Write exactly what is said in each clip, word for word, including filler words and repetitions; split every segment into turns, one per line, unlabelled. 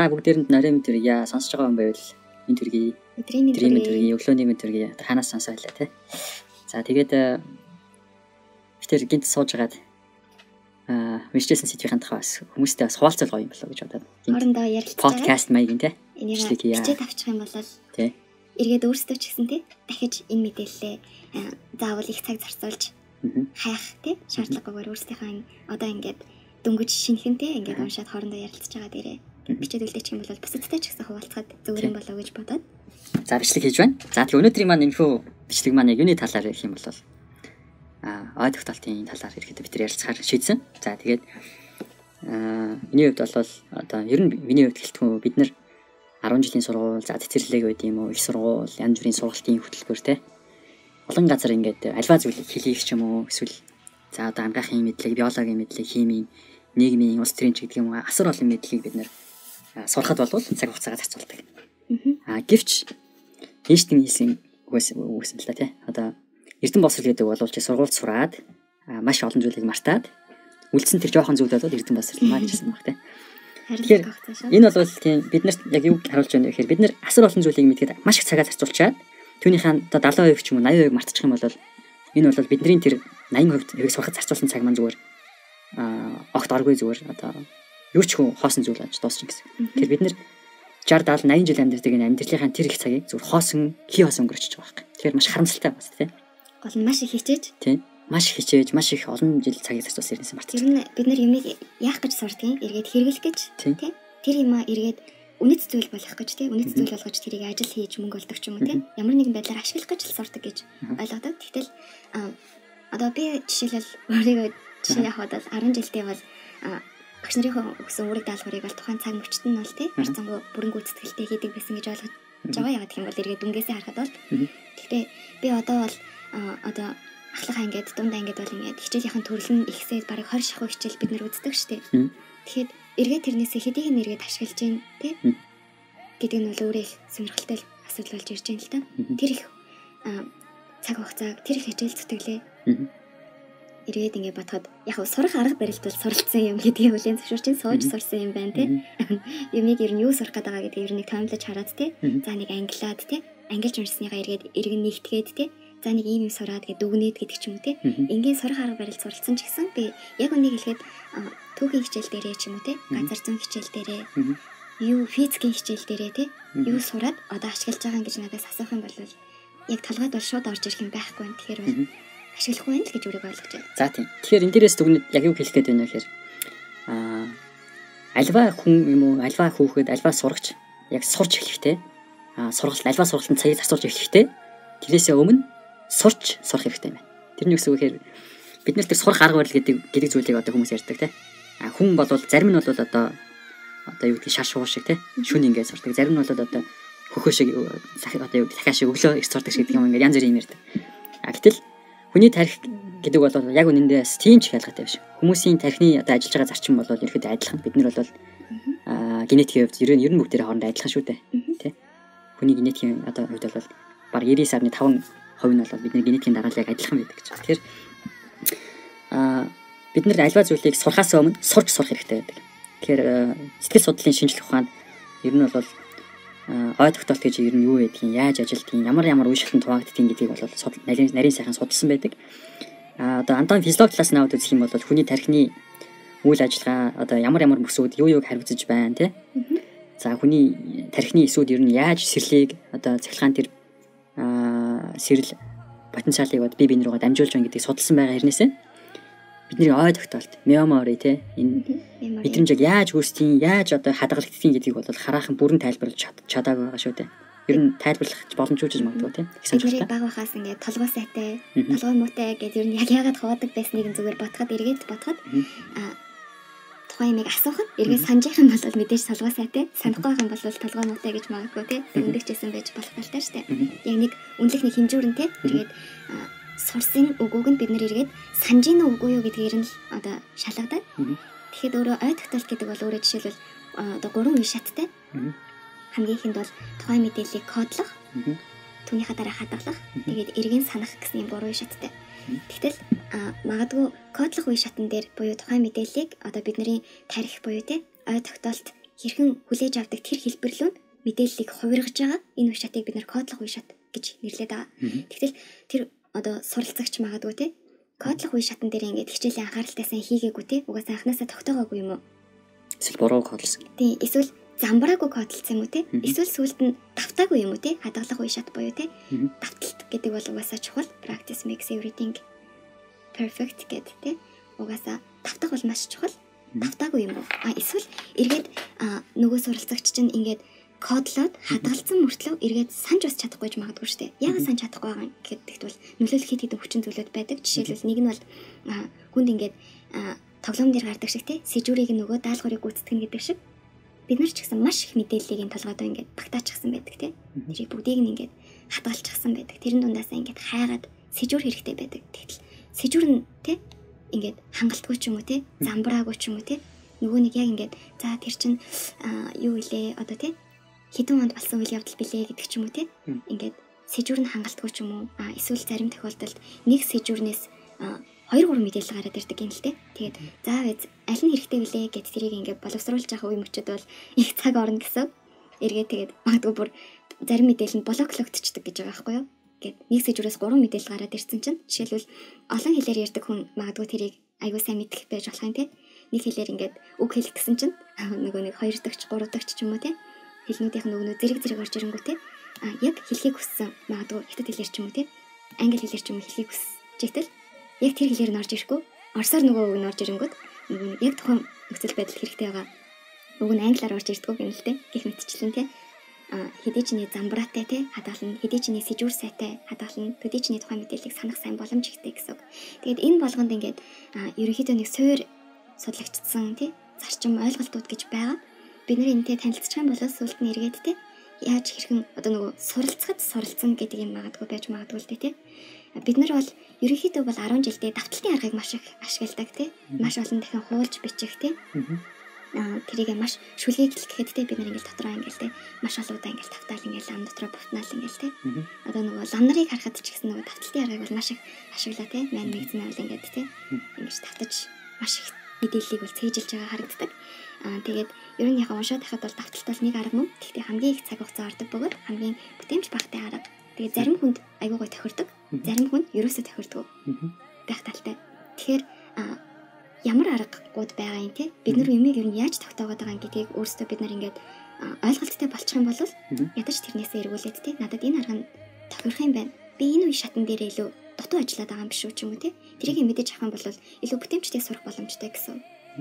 та бүгдээрэнд нарийн мэдрэгье сонсож байгаа юм байвал энэ төргий
өдрийн
мэдрэгье өглөөний мэдрэгье ханаас сонсоо хэлээ те. За тэгээд битэр гинт суужгаад аа вичтэйсэн сэдвийн тухай бас хүмүүстэй бас хуваалцал гоё юм болоо гэж бодоод
хоорондоо ярилцж байгаа
подкаст маягийн те.
Энийг бичээд авчих юм бол
тий.
Эргээд өөрсдөө ч гэсэн те дахиж энэ мэдээлэлээ заавал их цаг зарцуулж хайх те шаардлагагүйгээр өөрсдийнхээ одоо ингээд дөнгөж шинэхэнтэй ингээд уншаад хоорондоо ярилцж байгаа дээрээ бичээд үлдээчих юм бол бусадтай ч гэсэн хуваалцахад зөвөр юм болоо гэж бодоод
за бичлэг хийж байна. За тэгээ өнөөдрийн маань инфо бичлэг маань яг юуны талаар ярих юм бол а ой тогтоолтын талаар ирэхэд бид ярилцахаар шийдсэн. За тэгээд аа миний хувьд бол одоо ер нь миний хувьд гэлтгүй бид нар арван жилийн сургууль, за цэцэрлэг байд юм уу, их сургууль, янз бүрийн сургалтын хөтөлбөр те. Олон газар ингээд альва зүйлийг хэлхийх ч юм уу, эсвэл за одоо амгаахын мэдлэг, биологийн мэдлэг, химийн, нийгмийн, улс төрийн ч гэдэг юм уу, асар олон мэдлэгийг бид нар сурахад болвол цаг хугацаагаа зарцуулдаг. Аа гэвч Эйнштейн хэлсэн үгээс үгсэн л та те. Одоо Эрдэнэ босол гэдэг бол чи сургуульд сураад маш олон зүйлийг мартаад үлдсэн тэр жоохон зүйл бол Эрдэнэ босол маа гэжсэн баг те. Тэгэхээр энэ бол тийм бид нарт яг юу харуулж байна вэ гэхээр бид нар асар олон зүйлийг мэдгээд маш их цагаа зарцуулчаад түүнийхэн одоо долоон хувийг ч юм уу восемь хувийг мартчих юм бол энэ бол бидний тэр восемь хувийг сурахад зарцуулсан цаг маань зүгээр аа огт оргүй зүгээр одоо юу ч хүн хоосон зүйл болж дуусчих гэсэн. Тэгэхээр бид нар шестьдесят семьдесят жил амьдардаг энэ амьдралынхаа тэр их цагийг зүгээр хоосон хий хоосон өнгөрөөчих байгаа юм. Тэгэхээр маш харамсалтай бас тийм.
Гол нь маш их хичээж
тийм. Маш хичээж маш их олон жил цагийг зарцуулсан юм мартчих.
Тэр нь бид нар юмыг яах гэж сурдгийг эргээд хэрэглэх гэж тийм. Тэр юм аа эргээд үнэт зүйл болох гэж тийм. Үнэт зүйл болгож тэрийг ажил хийж мөнгө олдог ч юм уу тийм. Ямар нэгэн байдлаар ашиглах гэж л сурдаг гэж ойлгодог. Тэгтэл одоо би жишээлбэл өөрийгөө жишээ явахад бол арван жилдээ бол багш нарын өгсөн үүрэг даалгаврыг бол тухайн цаг мөчтөд нь бол тийм. Харцангуй бүрэн гүйцэтгэлтэй хийдэг байсан гэж ойлгож байгаа. Яагаад гэх юм бол эргээд дүнгээсээ харахад бол гэхдээ би одоо бол одоо ахлахаа ингээд дундаа ингээд бол ингээд хичээлийнхэн төрөл нь ихсээд барыг двадцать шахуу хичээл бид нэр үздэг штеп. Тэгэхээр эргээд тэрнээсээ хэдийг нь эргээд ашиглаж гин тий гэдэг нь бол өөрөө их сонирхолтой асуудал болж ирж байна л да. Тэр их цаг хугацааг тэр их хичээл зүтгэлээ эргээд ингээд бодоход яг сурах арга барилт бол суралцсан юм гэдгийг хүлээн зөвшөөрч ин сууж сурсан юм байна тий. Юмыг ер нь юу сурах гэдэг байгаа гэдэг ер нь томлож хараад тий. За нэг англиад тий. Ангилж уншсныхаа эргээд эргэн нэгтгээд тий. За нэг ийм юм сураад гэдэг дүгнээд гэдэг ч юм уу тий. Ингийн сурах арга барил суралцсан ч гэсэн би яг үнийг хэлэхэд түүхийн хичээл дээрээ ч юм уу тий. Газар зүйн хичээл дээрээ юу физикийн хичээл дээрээ тий. Юу сураад одоо ашиглаж байгаа гэж надаас асуух юм бол яг талгаад бол шууд орж ирэх юм байхгүй юм. Тэгэхээр бол ашиглахгүй байх л гэж өөрийгөө ойлгож байна.
За тийм. Тэгэхээр энэ дээрээс дүгнээд яг юу хэлэх гээд байна вэ гэхээр аа альва хүн юм уу альва хүүхэд альва сурагч яг сурч эхлэхтэй аа сургалт альва сургалтанд цагийг зарцуулж эхлэхтэй тэрнээсээ өмнө сурч сурах хэрэгтэй юм байна. Тэрний үгс үгээр бид нар тэр сурах арга барил гэдэг гэдэг зүйлийг одоо хүмүүс ярьдаг те. А хүн бол зарим нь бол одоо одоо юу гэдэг шар шуур шиг те. Шүн ингээд сурдаг. Зарим нь бол одоо хөхөө шиг одоо юу дахиад шиг өглөө их сурдаг шиг гэдэг юм ингээд янз бүрийн юм ярьдаг. А гэтэл хүний тарих гэдэг бол яг үнэндээ тийм ч ялгаатай биш. Хүмүүсийн тарихны одоо ажиллаж байгаа зарчим бол ерөөхдөө адилхан. Бид нар бол а генетикийн хувьд ер нь ер нь бүгдээрээ хоорондоо адилхан шүү дээ. Тэ. Хүний генетикийн одоо хувьд бол баг девять сарны таван хувь нь бол бидний генетикийн дараалал яг адилхан байдаг гэж. Тэгэхээр аа бид нар альва зүйлийг сурахаас өмнө сурч сурах хэрэгтэй байдаг. Тэгэхээр сэтгэл судлалын шинжлэх ухаанд ер нь бол ой тогтоолт гэж ер нь юу байдгийг, яаж ажилтгийг, ямар ямар үе шатанд хуваагддгийг гэдгийг бол нарийн нарийн сайхан судалсан байдаг. Аа одоо антон физиологи талаас нь аваад үзэх юм бол хүний тархины үйл ажиллагаа одоо ямар ямар бүсүүд юу юуг хариуцж байна тий. За хүний тархины эсүүд ер нь яаж сэрлийг одоо цахилгаан тэр аа сэрэл потенциалыг бод бие биенээ рүү дамжуулж байгаа гэдгийг судалсан байгаа хэрнээсээ бидний ой тогтоолт мемори тий энэ мэдрэмжийг яаж үүсдгийг яаж одоо хадгалагддгийг гэдгийг бол хараахан бүрэн тайлбарлаж чадаагүй байгаа шүү дээ. Ер нь тайлбарлах боломжгүй ч магадгүй тий.
Их сонирхолтой. Баг бахаас ингээд толгой сайтай, толгой муутай гэдэг ер нь яг яагаад хаваадаг байсныг зүгээр бодоход эргээд бодоход аа тухайн юмыг асуухад эргээд санджих юм бол мэдээж толгой сайтай, санахгүй байх юм бол толгой муутай гэж магадгүй тий. Өндөгчсэн байж болох талтай шүү дээ. Яг нэг үнэлэх нэг хэмжүүрэн тий. Эргээд сурсан үгүүг нь бид нэр эргээд санжийн үгүй юу гэдгээр нь одоо шалгадаад. Тэгэхэд өөрөө ой тогтоолт гэдэг бол өөрөө жишээлбэл одоо гурван үе шаттай. Хамгийн ихэнд бол тухайн мэдээллийг кодлох, түүнийхээ дараа хадгалах, тэгээд эргэн санах гэсэн юм гурван үе шаттай. Тэгтэл магадгүй кодлох үе шатн дээр буюу тухайн мэдээллийг одоо бидний тарих буюу те ой тогтоолт хэрхэн хүлээж авдаг тэр хэлбэрлүүн мэдээллийг хувиргаж байгаа энэ үе шатыг бид нэр кодлох үе шат гэж нэрлэдэг байгаа. Тэгтэл тэр одоо суралцагч магадгүй те кодлох үе шатн дээр ингээд хичээлийн анхааралтай сайн хийгээгүй те угаасаа анханасаа тогтоогоогүй юм уу?
Эсвэл буруу кодлсон.
Тийм эсвэл замбраагүй кодлсон юм уу те? Эсвэл сүүлд нь давтаагүй юм уу те? Хадгалах үе шат буюу те? Давталт гэдэг бол угаасаа чухал. Practice makes everything perfect гэдэг те. Угаасаа давтах бол маш чухал. Давтаагүй юм уу? А эсвэл эргээд нөгөө суралцагч чинь ингээд кодлоод хадгалсан мөртлөө эргээд санаж бас чадахгүй ч магадгүй шүү дээ. Яагаад санаж чадахгүй байгаа гэдэгт бол нөлөөлөх хэд хэдэн хүчин зүйлүүд байдаг. Жишээлбэл нэг нь бол хүнд ингээд тоглоом дээр гардаг шиг те сэжүүрийг нөгөө даалгаврыг гүйцэтгэх гэдэг шиг бид нар ч гэсэн маш их мэдээллийг энэ толгойдоо ингээд багтаачихсан байдаг те. Тэрийг бүгдийг нь ингээд хадгалчихсан байдаг. Тэрэн дундаасаа ингээд хайгаад сэжүүр хэрэгтэй байдаг. Тэгтэл сэжүүр нь те ингээд хангалтгүй ч юм уу те замбраагүй ч юм уу те нөгөө нэг яг ингээд за тэр чин юу илээ одоо те хэдэн онд болсон үйл явдал билээ гэдэг ч юм уу те ингээд сэжүүр нь хангалтгүй ч юм уу а эсвэл зарим тохиолдолд нэг сэжүүрнээс хоёр гурван мэдээлэл гараад ирдэг юм л те тэгээд за аль нь хэрэгтэй билээ гэд тэрийг ингээд боловсруулж байгаа үе мөчөд бол их цаг орно гэсэн эргээ тэгээд магадгүй бүр зарим мэдээлэл нь блоклогдчихдаг гэж байгаа байхгүй юу гэд нэг сэжүүрээс гурван мэдээлэл гараад ирсэн чинь жишээлбэл олон хэлээр ярьдаг хүн магадгүй тэрийг аягүй сайн мэдэх байж болох юм те нэг хэлээр ингээд үг хэлчихсэн чинь нөгөө нэг хоёр дахь гурав дахь ч юм уу те хэлнүүдийнх нь нөгөө зэрэг зэрэг орж ирэнгүүт те а яг хэлхийг хүссэн магадгүй хятад хэлээр ч юм уу те англи хэлээр ч юм уу хэлхийг хүсэж итэл яг тэр хэлээр нь орж ирэхгүй орсоор нөгөө үг нь орж ирэнгүүт нөгөө яг тухайн нөхцөл байдал хэрэгтэй байгаа үг нь англиар орж ирдэг юм л те гэх мэтчлэн те хэдий чиний замбраатай те хадгална хэдий чиний сэжүүр сайтай хадгална хэдий чиний тухайн мэдээллийг санах сайн боломж ихтэй гэсэн үг. Тэгээд энэ болгонд ингээд ерөнхийдөө нэг суур судлагдсан те зарчим ойлголтууд гэж байгаа. Бид нар энэтэй танилцчих юм бол сүлд нь эргээд те яаж хэрхэн одоо нөгөө суралцахад суралцсан гэдэг юм магадгүй байж магадгүй л те. Бид нар бол ерөнхийдөө бол арван жилдээ давталтын аргыг маш их ашигладаг те маш олон дахин хуулж бичих те. Тэрийг маш шүлгийг гэхэд те бид нар ингээл дотроо ингээл те маш олон удаа ингээл тавтаал ингээл ам дотроо бутнаал ингээл те одоо нөгөө лам нарыг харахад ч гэсэн нөгөө давталтын аргыг бол маш их ашиглаа те мань мэгзэн бол ингээд те ингэж тавтаж маш их мэдээллийг бол цээжилж байгаа харагддаг. Аа тэгээд ер нь яг уншаад байхад бол давталт бол нэг арга мөн. Гэхдээ хамгийн их цаг хугацаа ордог бөгөөд хамгийн бүтээмж багтай арга. Тэгээд зарим хүнд айгүй гой тохирдог. Зарим хүнд ерөөсөө тохирдог. Байх талтай. Тэгэхээр ямар аргууд байгаа юм те бид нар юмыг ер нь яаж тогтоогоод байгаа юм гэдгийг өөрсдөө бид нар ингээд ойлголттой болчих юм бол ядаж тэрнээсээ эргүүлээд те надад энэ арга нь тохирох юм байна. Би энэ үе шатн дээр илүү дутуу ажиллаад байгаа юм биш үү ч юм уу те тэрийг мэдээж авах юм бол илүү бүтээмжтэй сурах боломжтой гэсэн.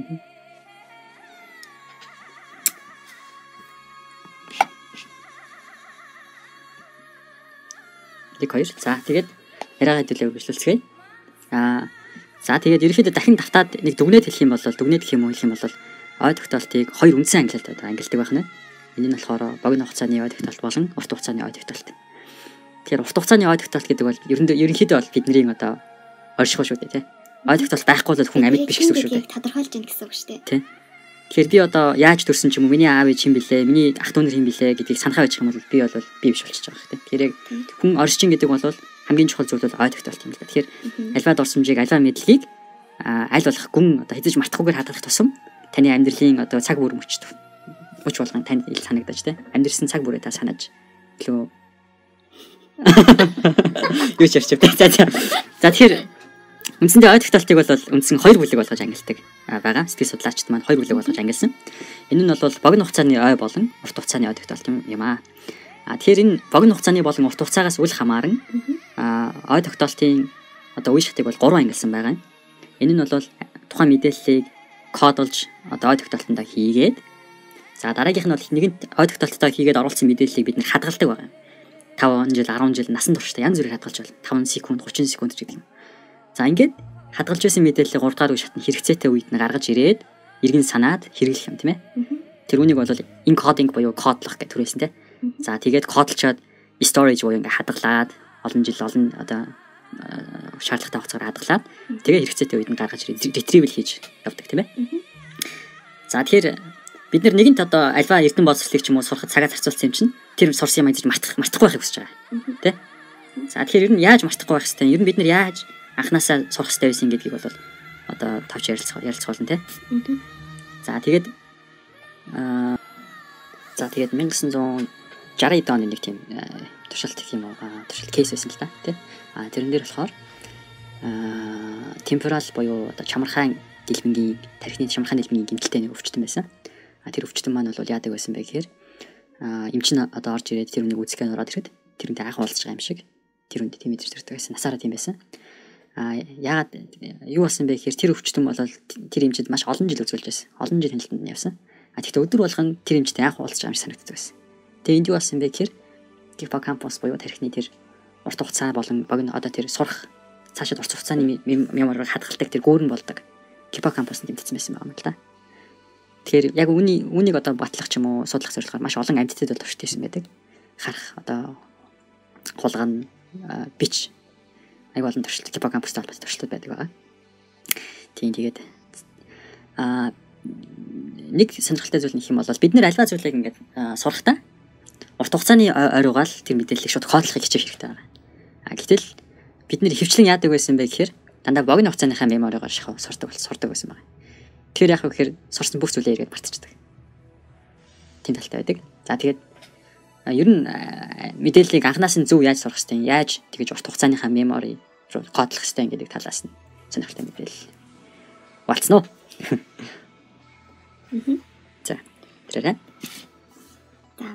Тэг хоёр. За тэгээд яриагаа хэдүүлээ үргэлжлүүлцгээе. Аа за тэгээд ерөөхдөө дахин давтаад нэг дүгнээд хэлэх юм бол дүгнээд гэх юм уу хэлэх юм бол ой тогтоолтыг хоёр үндсэн ангилалд ангилдаг байх нь. Энэ нь болохоор богино хугацааны ой тогтоолт болон урт хугацааны ой тогтоолт. Тэгэхээр урт хугацааны ой тогтоолт гэдэг бол ерөнхийдөө бол бидний одоо оршихуй шүү дээ тий. Ой тогтоолт байхгүй бол хүн амьд биш гэсэн үг шүү дээ.
Тодорхойлж ийн гэсэн үг шүү дээ.
Тий. Тэгэхээр би одоо яаж төрсөн ч юм уу миний аав ээж хин блэ, миний ах дүү нар хин блэ гэдгийг санахаа байж юм бол би бол би биш болчихж байгаа хэрэг. Тэгэхээр хүн оршин гэдэг бол хамгийн чухал зүйл бол ой тогтоолт юм л да. Тэгэхээр альва дурсамжийг альва мэдлэгийг аль болох гүн одоо хэзээ ч мартахгүйгээр хадгалах тусам таны амьдралын одоо цаг бүр мөчт мөч болгон танд ил санагдаж тий. Амьдрсан цаг бүрээ та санаж илүү юу ч ярьчих. За за. За тэгэхээр үндсэндээ ой тогтоолтыг бол үндсэн хоёр бүлэг болгож ангилдаг байгаа. Сэтгэл судлаачид маань хоёр бүлэг болгож ангилсан. Энэ нь бол богино хугацааны ой болон урт хугацааны ой тогтоолт юм аа. А тэгэхээр энэ богино хугацааны болон урт хугацаагаас үл хамааран ой тогтоолтын одоо үе шатыг бол гурван ангилсан байгаа. Энэ нь бол тухайн мэдээллийг кодолж одоо ой тогтоолтонд хийгээд за дараагийнх нь бол нэгэнт ой тогтоолттой хийгээд оруулсан мэдээллийг бид хадгалдаг байгаа. таван жил, арван жил насан туршдаа янз бүрээр хадгалж байна. таван секунд, гурван секунд гэдэг юм. За ингээд хадгалж байсан мэдээллийг гурав дахь үе шатны хэрэгцээтэй үед нь гаргаж ирээд иргэн санаад хэрэглэх юм тийм ээ. Тэр үнийг бол encoding буюу кодлох гэх төрөөсөн тийм. За тэгээд кодлчоод storage буюу ингээд хадгалаад олон жил олон одоо шаардлагатай хугацаар хадгалаад тэгээ хэрэгцээтэй үед нь гаргаж ирээд retrieval хийж явдаг тийм ээ. За тэгэхээр бид нар нэгэнт одоо альва эрдэнэ боловсролыг ч юм уу сурахад цагаа зарцуулсан юм чинь тэр сурсан юм ажиж мартах мартахгүй байхыг хүсэж байгаа тий. За тэгэхээр ер нь яаж мартахгүй байх хэвээр ер нь бид нар яаж анханасаа сурах хэрэгтэй байсан гэдгийг бол одоо тавч ярилцах ярилцах болно тий. За тэгээд аа За тэгээд 천구 шестьдесят оны нэг тийм туршилт гэх юм уу туршилт кейс байсан л та тий. А тэрэн дээр болохоор аа темперал буюу одоо чамархайн дэлбэнгийн тархины чамархайн дэлбэнгийн гэмтэлтэй нэг өвчтөн байсан. А тэр өвчтөн маань бол яадаг байсан бэ гэхээр а эмчин одоо орж ирээд тэр үнийг үзэхээ ороод ирэхэд тэрнтэй анх уулзж байгаа юм шиг тэр үнд тийм мэдэрч төрдөг байсан. Насаараа тийм байсан. А яагаад юу болсон бэ гэхээр тэр өвчтөн бол тэр эмчэд маш олон жил үзүүлж байсан. Олон жил хяналтанд явсан. А тэгтээ өдөр болгон тэр эмчтэй анх уулзж байгаа юм шиг санагддаг байсан. Тэгээ энд юу болсон бэ гэхээр гиппокампус буюу тархины тэр урт хугацаа болон богино одоо тэр сурах цаашид урт хугацааны меморийг хадгалдаг тэр гүүрэн болдог гиппокампус нэмэгдсэн байсан байгаа юм л да. Тэгэхээр яг үүний үүнийг одоо батлах ч юм уу судлах зорилгоор маш олон амьтдад бол туршиж байсан байдаг. Харах одоо хулгана бич аяг олон туршилт гиппокампустай холбоотой туршилтууд байдаг байгаа. Тийм тэгээд а нэг сонирхолтой зүйл нөх юм бол бид нэр альва зүйлийг ингээд сурахдаа урт хугацааны ойруугаал тэр мэдээллийг шууд коодлохыг хичээх хэрэгтэй байна. А гэтэл бид нэр хөвчлэн яадаг байсан бэ гэхээр дандаа богино хугацааныхаа меморигоор шахав сурдаг бол сурдаг байсан байна. Тэр яах вэ гэхээр сурсан бүх зүйлээ эргээд мартчихдаг. Тийм талтай байдаг. За тэгээд ер нь мэдээллийг анханаас нь зөв яаж сурах хэвтэй, яаж тэгэж урт хугацааныхаа мемори руу коодлох хэвтэй гэдэг талаас нь сонирхолтой мэдээлэл болцсон уу?
Мм.
За. тэрээ.
За.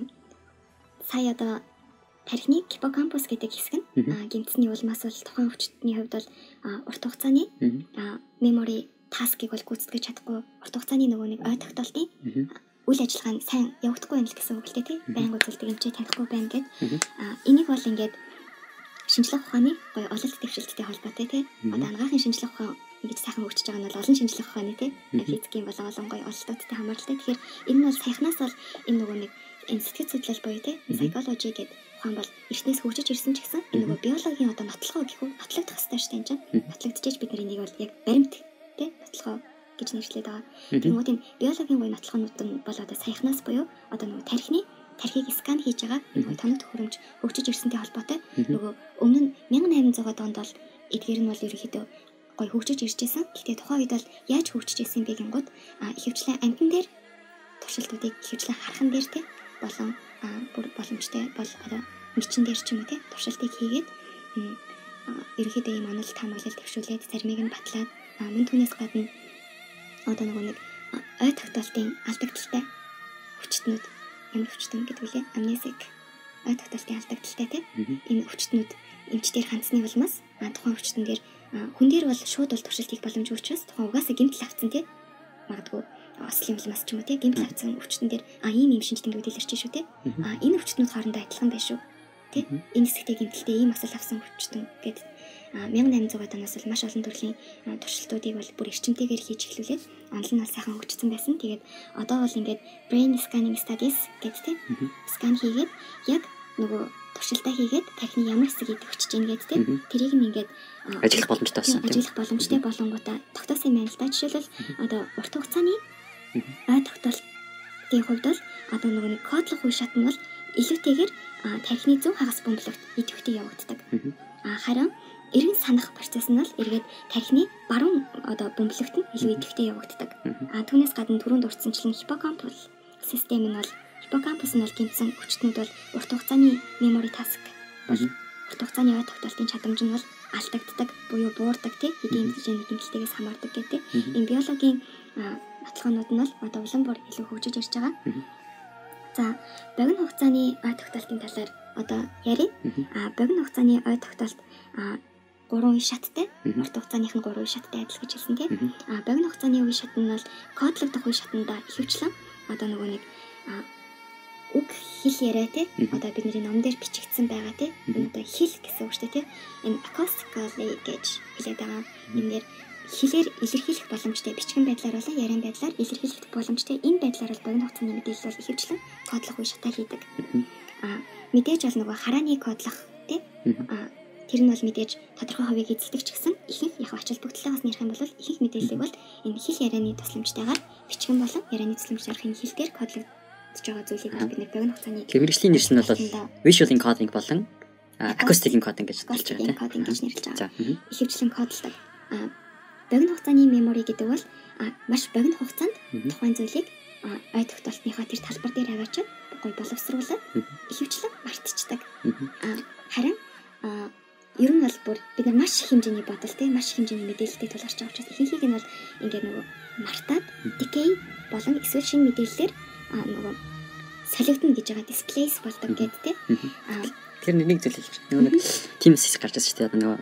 Сая одоо тархины гиппокампус гэдэг хэсэг нь гэмтсний улмаас бол тухайн өвчтний хувьд бол урт хугацааны мемори таскийг бол гүйцэтгэж чадахгүй, урт хугацааны нөгөө нэг ой тогтоолтын үйл ажиллагаа нь сайн явагдахгүй юм л гэсэн үг л дээ тий. Байнга үзүүлдэг эмчээ танихгүй байна гэд. А энийг бол ингээд шинжлэх ухааны гоё ололт дэвшилттэй холбоотой тий. Одоо анагаахын шинжлэх ухаан ингэж сайхан хөгжиж байгаа нь бол олон шинжлэх ухааны тий. Физикийн болон олон гоё ололтуудтай хамааралтай. Тэгэхээр энэ бол саяхнаас бол энэ нөгөө нэг энэ сэтгэл судлал буюу тий psychology гэдэг ухаан бол эртнээс хөгжиж ирсэн ч гэсэн энэ нөгөө биологийн одоо нотлохоо гэх үү нотлогдох хэрэгтэй шүү дээ энэ чинь. Нотлогдчихэж бид нар энийг бол яг баримт тий нотлохоо гэж нэрлэдэг байгаа. Тэгмүүд энэ биологийн гоё нотлохонууд нь бол одоо саяхнаас буюу одоо нөгөө тархины тархийг скан хийж байгаа нөгөө тоног төхөөрөмж хөгжиж ирсэнтэй холбоотой. Нөгөө өмнө нь 천ix найман зуун онд бол эдгээр нь бол ерөөхдөө гоё хөгжиж ирж байсан. Гэхдээ тухайн үед бол яаж хөгжиж ирсэн бэ гингууд ихэвчлэн амтан дээр туршилтуудыг ихэвчлэн хархан дээр тий болон бүр боломжтой бол одоо мичин дээр ч юм уу тий туршилтыг хийгээд ерөөхдөө ийм онол таамаглал төвшүүлээд зармыг нь батлаад мөн түүнээс гадна одоо нөгөө нэг ой тогтоолтын алдагдaltaй өвчтнүүд ямар өвчтөн гэдэг үлээ амнезик ой тогтоолтын алдагдaltaй тий энэ өвчтнүүд эмчдэр хандсны улмаас тухайн өвчтөн дээр хүн дээр бол шууд бол туршилт хийх боломжгүй учраас тухайн угаасаа гэмтэл авцсан тий магадгүй ослын улмаас ч юм уу тий гэмтэл авцсан өвчтөн дээр а ийм ийм шинж тэмдэг илэрч шүү тий а энэ өвчтнүүд хоорондоо адилхан байх шүү тий энэ хэсэгтээ гэмтэлтэй ийм асал авсан өвчтөн гэдэг 천ix найман зуун оноос бол маш олон төрлийн туршилтуудыг бол бүр эрчимтэйгээр хийж эхлүүлээд онол нь сайхан хөгжсөн байсан. Тэгээд одоо бол ингээд brain scanning studies гэдэг тийм скан хийгээд яг нөгөө туршилтаа хийгээд тархины ямар хэсэг идэвхжиж байна гэдэг тийм тэрийг нь ингээд
ажиллах боломжтой болсон.
Ажиллах боломжтой болонгуудаа тогтоосон юм байна л да. Жишээлбэл одоо урт хугацааны ой тогтоолтын хувьд бол одоо нөгөө нэг кодлох үе шат нь бол илүүтэйгээр тархины зөв хагас бөмбөлөгт идэвхтэй явагддаг. Харин эргэн санах процесс нь бол эргээд тархины баруун одоо бөмбөлөгт нь илүү идэвхтэй явагддаг. А түүнээс гадна түрүүнд дурдсанчлан хиппокампус систем нь бол хиппокампус нь бол гинцэн өвчтнүүд бол урт хугацааны memory task бол урт хугацааны ой тогтоолтын чадамж нь бол алдагддаг буюу буурдаг тий хэдийн хэмжээний гэмтэлтээс хамаардаг гэдэг. Энэ биологийн баталгаанууд нь бол одоо улам бүр илүү хөгжиж ирж байгаа. За богино хугацааны ой тогтоолтын талаар одоо ярив. А богино хугацааны ой тогтоолт гурван үе шаттай. Урт хугацааных нь гурван үе шаттай адил гэж хэлсэн тийм. А богино хугацааны үе шат нь бол кодлогдох үе шатанда ихэвчлэн одоо нөгөө нэг үг хэл яриа тийм. Одоо бидний ном дээр бичигдсэн байгаа тийм. Одоо хэл гэсэн үг шүү дээ тийм. Энэ acoustically гэж хэлээд байгаа. Энэ дээр хэлээр илэрхийлэх боломжтой бичгэн байдлаар болон яриан байдлаар илэрхийлэх боломжтой. Энэ байдлаар бол богино хугацааны мэдээлэл бол ихэвчлэн кодлох үе шатаа хийдэг. А мэдээж бол нөгөө харааны кодлох тийм. А тэр нь бол мэдээж тодорхой хувийг эзэлдэг ч гэсэн ихэнх яг ачаал бүгдлээс нэрх юм бол ихэнх мэдээллийг бол энэ хэл ярианы тусламжтайгаар бичгэн болон ярианы тусламжаар энэ хэл дээр кодлогдож байгаа зүйлийг бид нэг богино хугацааны
мэргэжлийн нэрс нь бол visual encoding болон acoustic encoding гэж нэрлэж байгаа тийм.
Encoding гэж нэрлэж байгаа. Ихэвчлэн кодлдог. А богино хугацааны memory гэдэг бол маш богино хугацаанд тухайн зүйлийг ой тогтоолтныхоо тэр талбар дээр аваачаад гоё боловсруулаад ихэвчлэн мартчихдаг. Харин ер нь бол бүр бид нар маш их хэмжээний бодол тий маш их хэмжээний мэдээлэлтэй тулгарч байгаа учраас ихэнхийг нь бол ингээд нөгөө мартаад decay болон эсвэл шинэ мэдээллээр нөгөө солигдно гэж байгаа displace болдог гэдэг тий.
Тэр нэг зүйл хэлж нөгөө нэг teams хийж гарч ирсэн шүү дээ. Нөгөө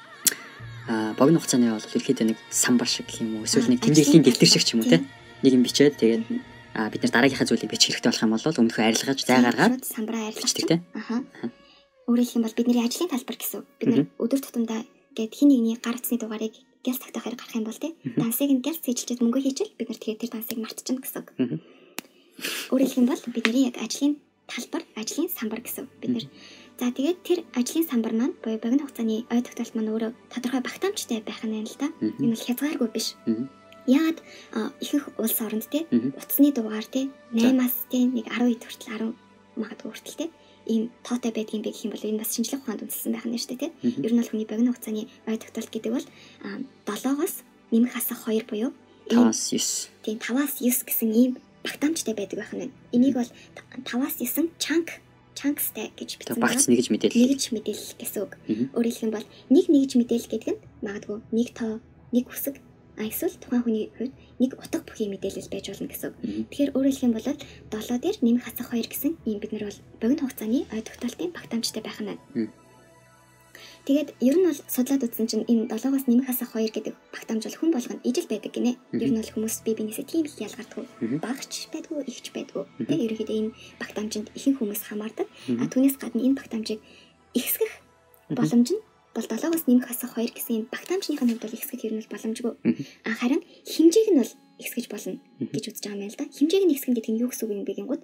а богино хугацааны бол ерөөхдөө нэг самбар шиг гэх юм уу эсвэл нэг тэмдэглэлийн дэвтэр шиг ч юм уу те нэг юм бичээд тэгээд а бид нар дараагийнхаа зүйлийг бичих хэрэгтэй болох юм бол өмнөхөө арилгаж зай гаргаад
самбараа арилгаж
те
аха өөрөөр хэлбэл бидний ажлын талбар гэсэн бид нар өдөр тутамдаа гээд хин нэгний гар утасны дугаарыг гялс тагтахаар гарах юм бол те дансыг нь гялс хийчихээд мөнгө хийчихэл бид нар тэгээд тэр дансыг мартчихна гэсэн. Өөрөөр хэлбэл бидний яг ажлын талбар ажлын самбар гэсэн бид нар за тэгээд тэр ажлын самбар маань буюу богино хугацааны ой тогтоолт маань өөрөө тодорхой багтаамжтай байх нь л да. Энэ бол хязгааргүй биш. Яагаад ихэнх улс оронд те утасны дугаар те наймаас те нэг арван хэд хүртэл арав магадгүй хүртэл те ийм тоотой байдгийн бэ гэх юм бол энэ бас шинжлэх ухаанд үндэслэн байх нь шүү дээ те. Ер нь бол хүний богино хугацааны ой тогтоолт гэдэг бол долоогоос нэмэх хасах хоёр буюу
таваас девять.
Тийм таваас девять гэсэн ийм багтаамжтай байдаг байх нь. Энийг бол таваас девять chunk chunksтай гэж бичсэн байна.
Багц нэгж мэдээлэл.
Нэгж мэдээлэл гэсэн үг. Өөрөөр хэлбэл нэг нэгж мэдээлэл гэдэг нь магадгүй нэг тоо, нэг үсэг, эсвэл тухайн хүний хувьд нэг утга бүхий мэдээлэл байж болно гэсэн үг. Тэгэхээр өөрөөр хэлбэл долоо дээр нэмэх хасах хоёр гэсэн ийм бид нар бол богино хугацааны ой тогтоолтын багтаамжтай байх нь. Тэгээд ер нь бол судлаад үзсэн чинь энэ долоогоос нэмэх хасах хоёр гэдэг багтаамж бол хүн болгонд ижил байдаг гинэ. Ер нь бол хүмүүс бие биенээсээ тийм их ялгардаггүй. Багч байдгүй, ихч байдгүй. Тэгээд ерөнхийдөө энэ багтаамжинд ихэнх хүмүүс хамаардаг. А түүнээс гадна энэ багтаамжийг ихсгэх боломж нь бол долоогоос нэмэх хасах хоёр гэсэн энэ багтаамжныхаа хувьд бол ихсгэх ер нь бол боломжгүй. А харин хэмжээг нь бол ихсгэж болно гэж үзэж байгаа юм л да. Хэмжээг нь ихсгэн гэдэг нь юу гэсэн үг юм бэ гингүүд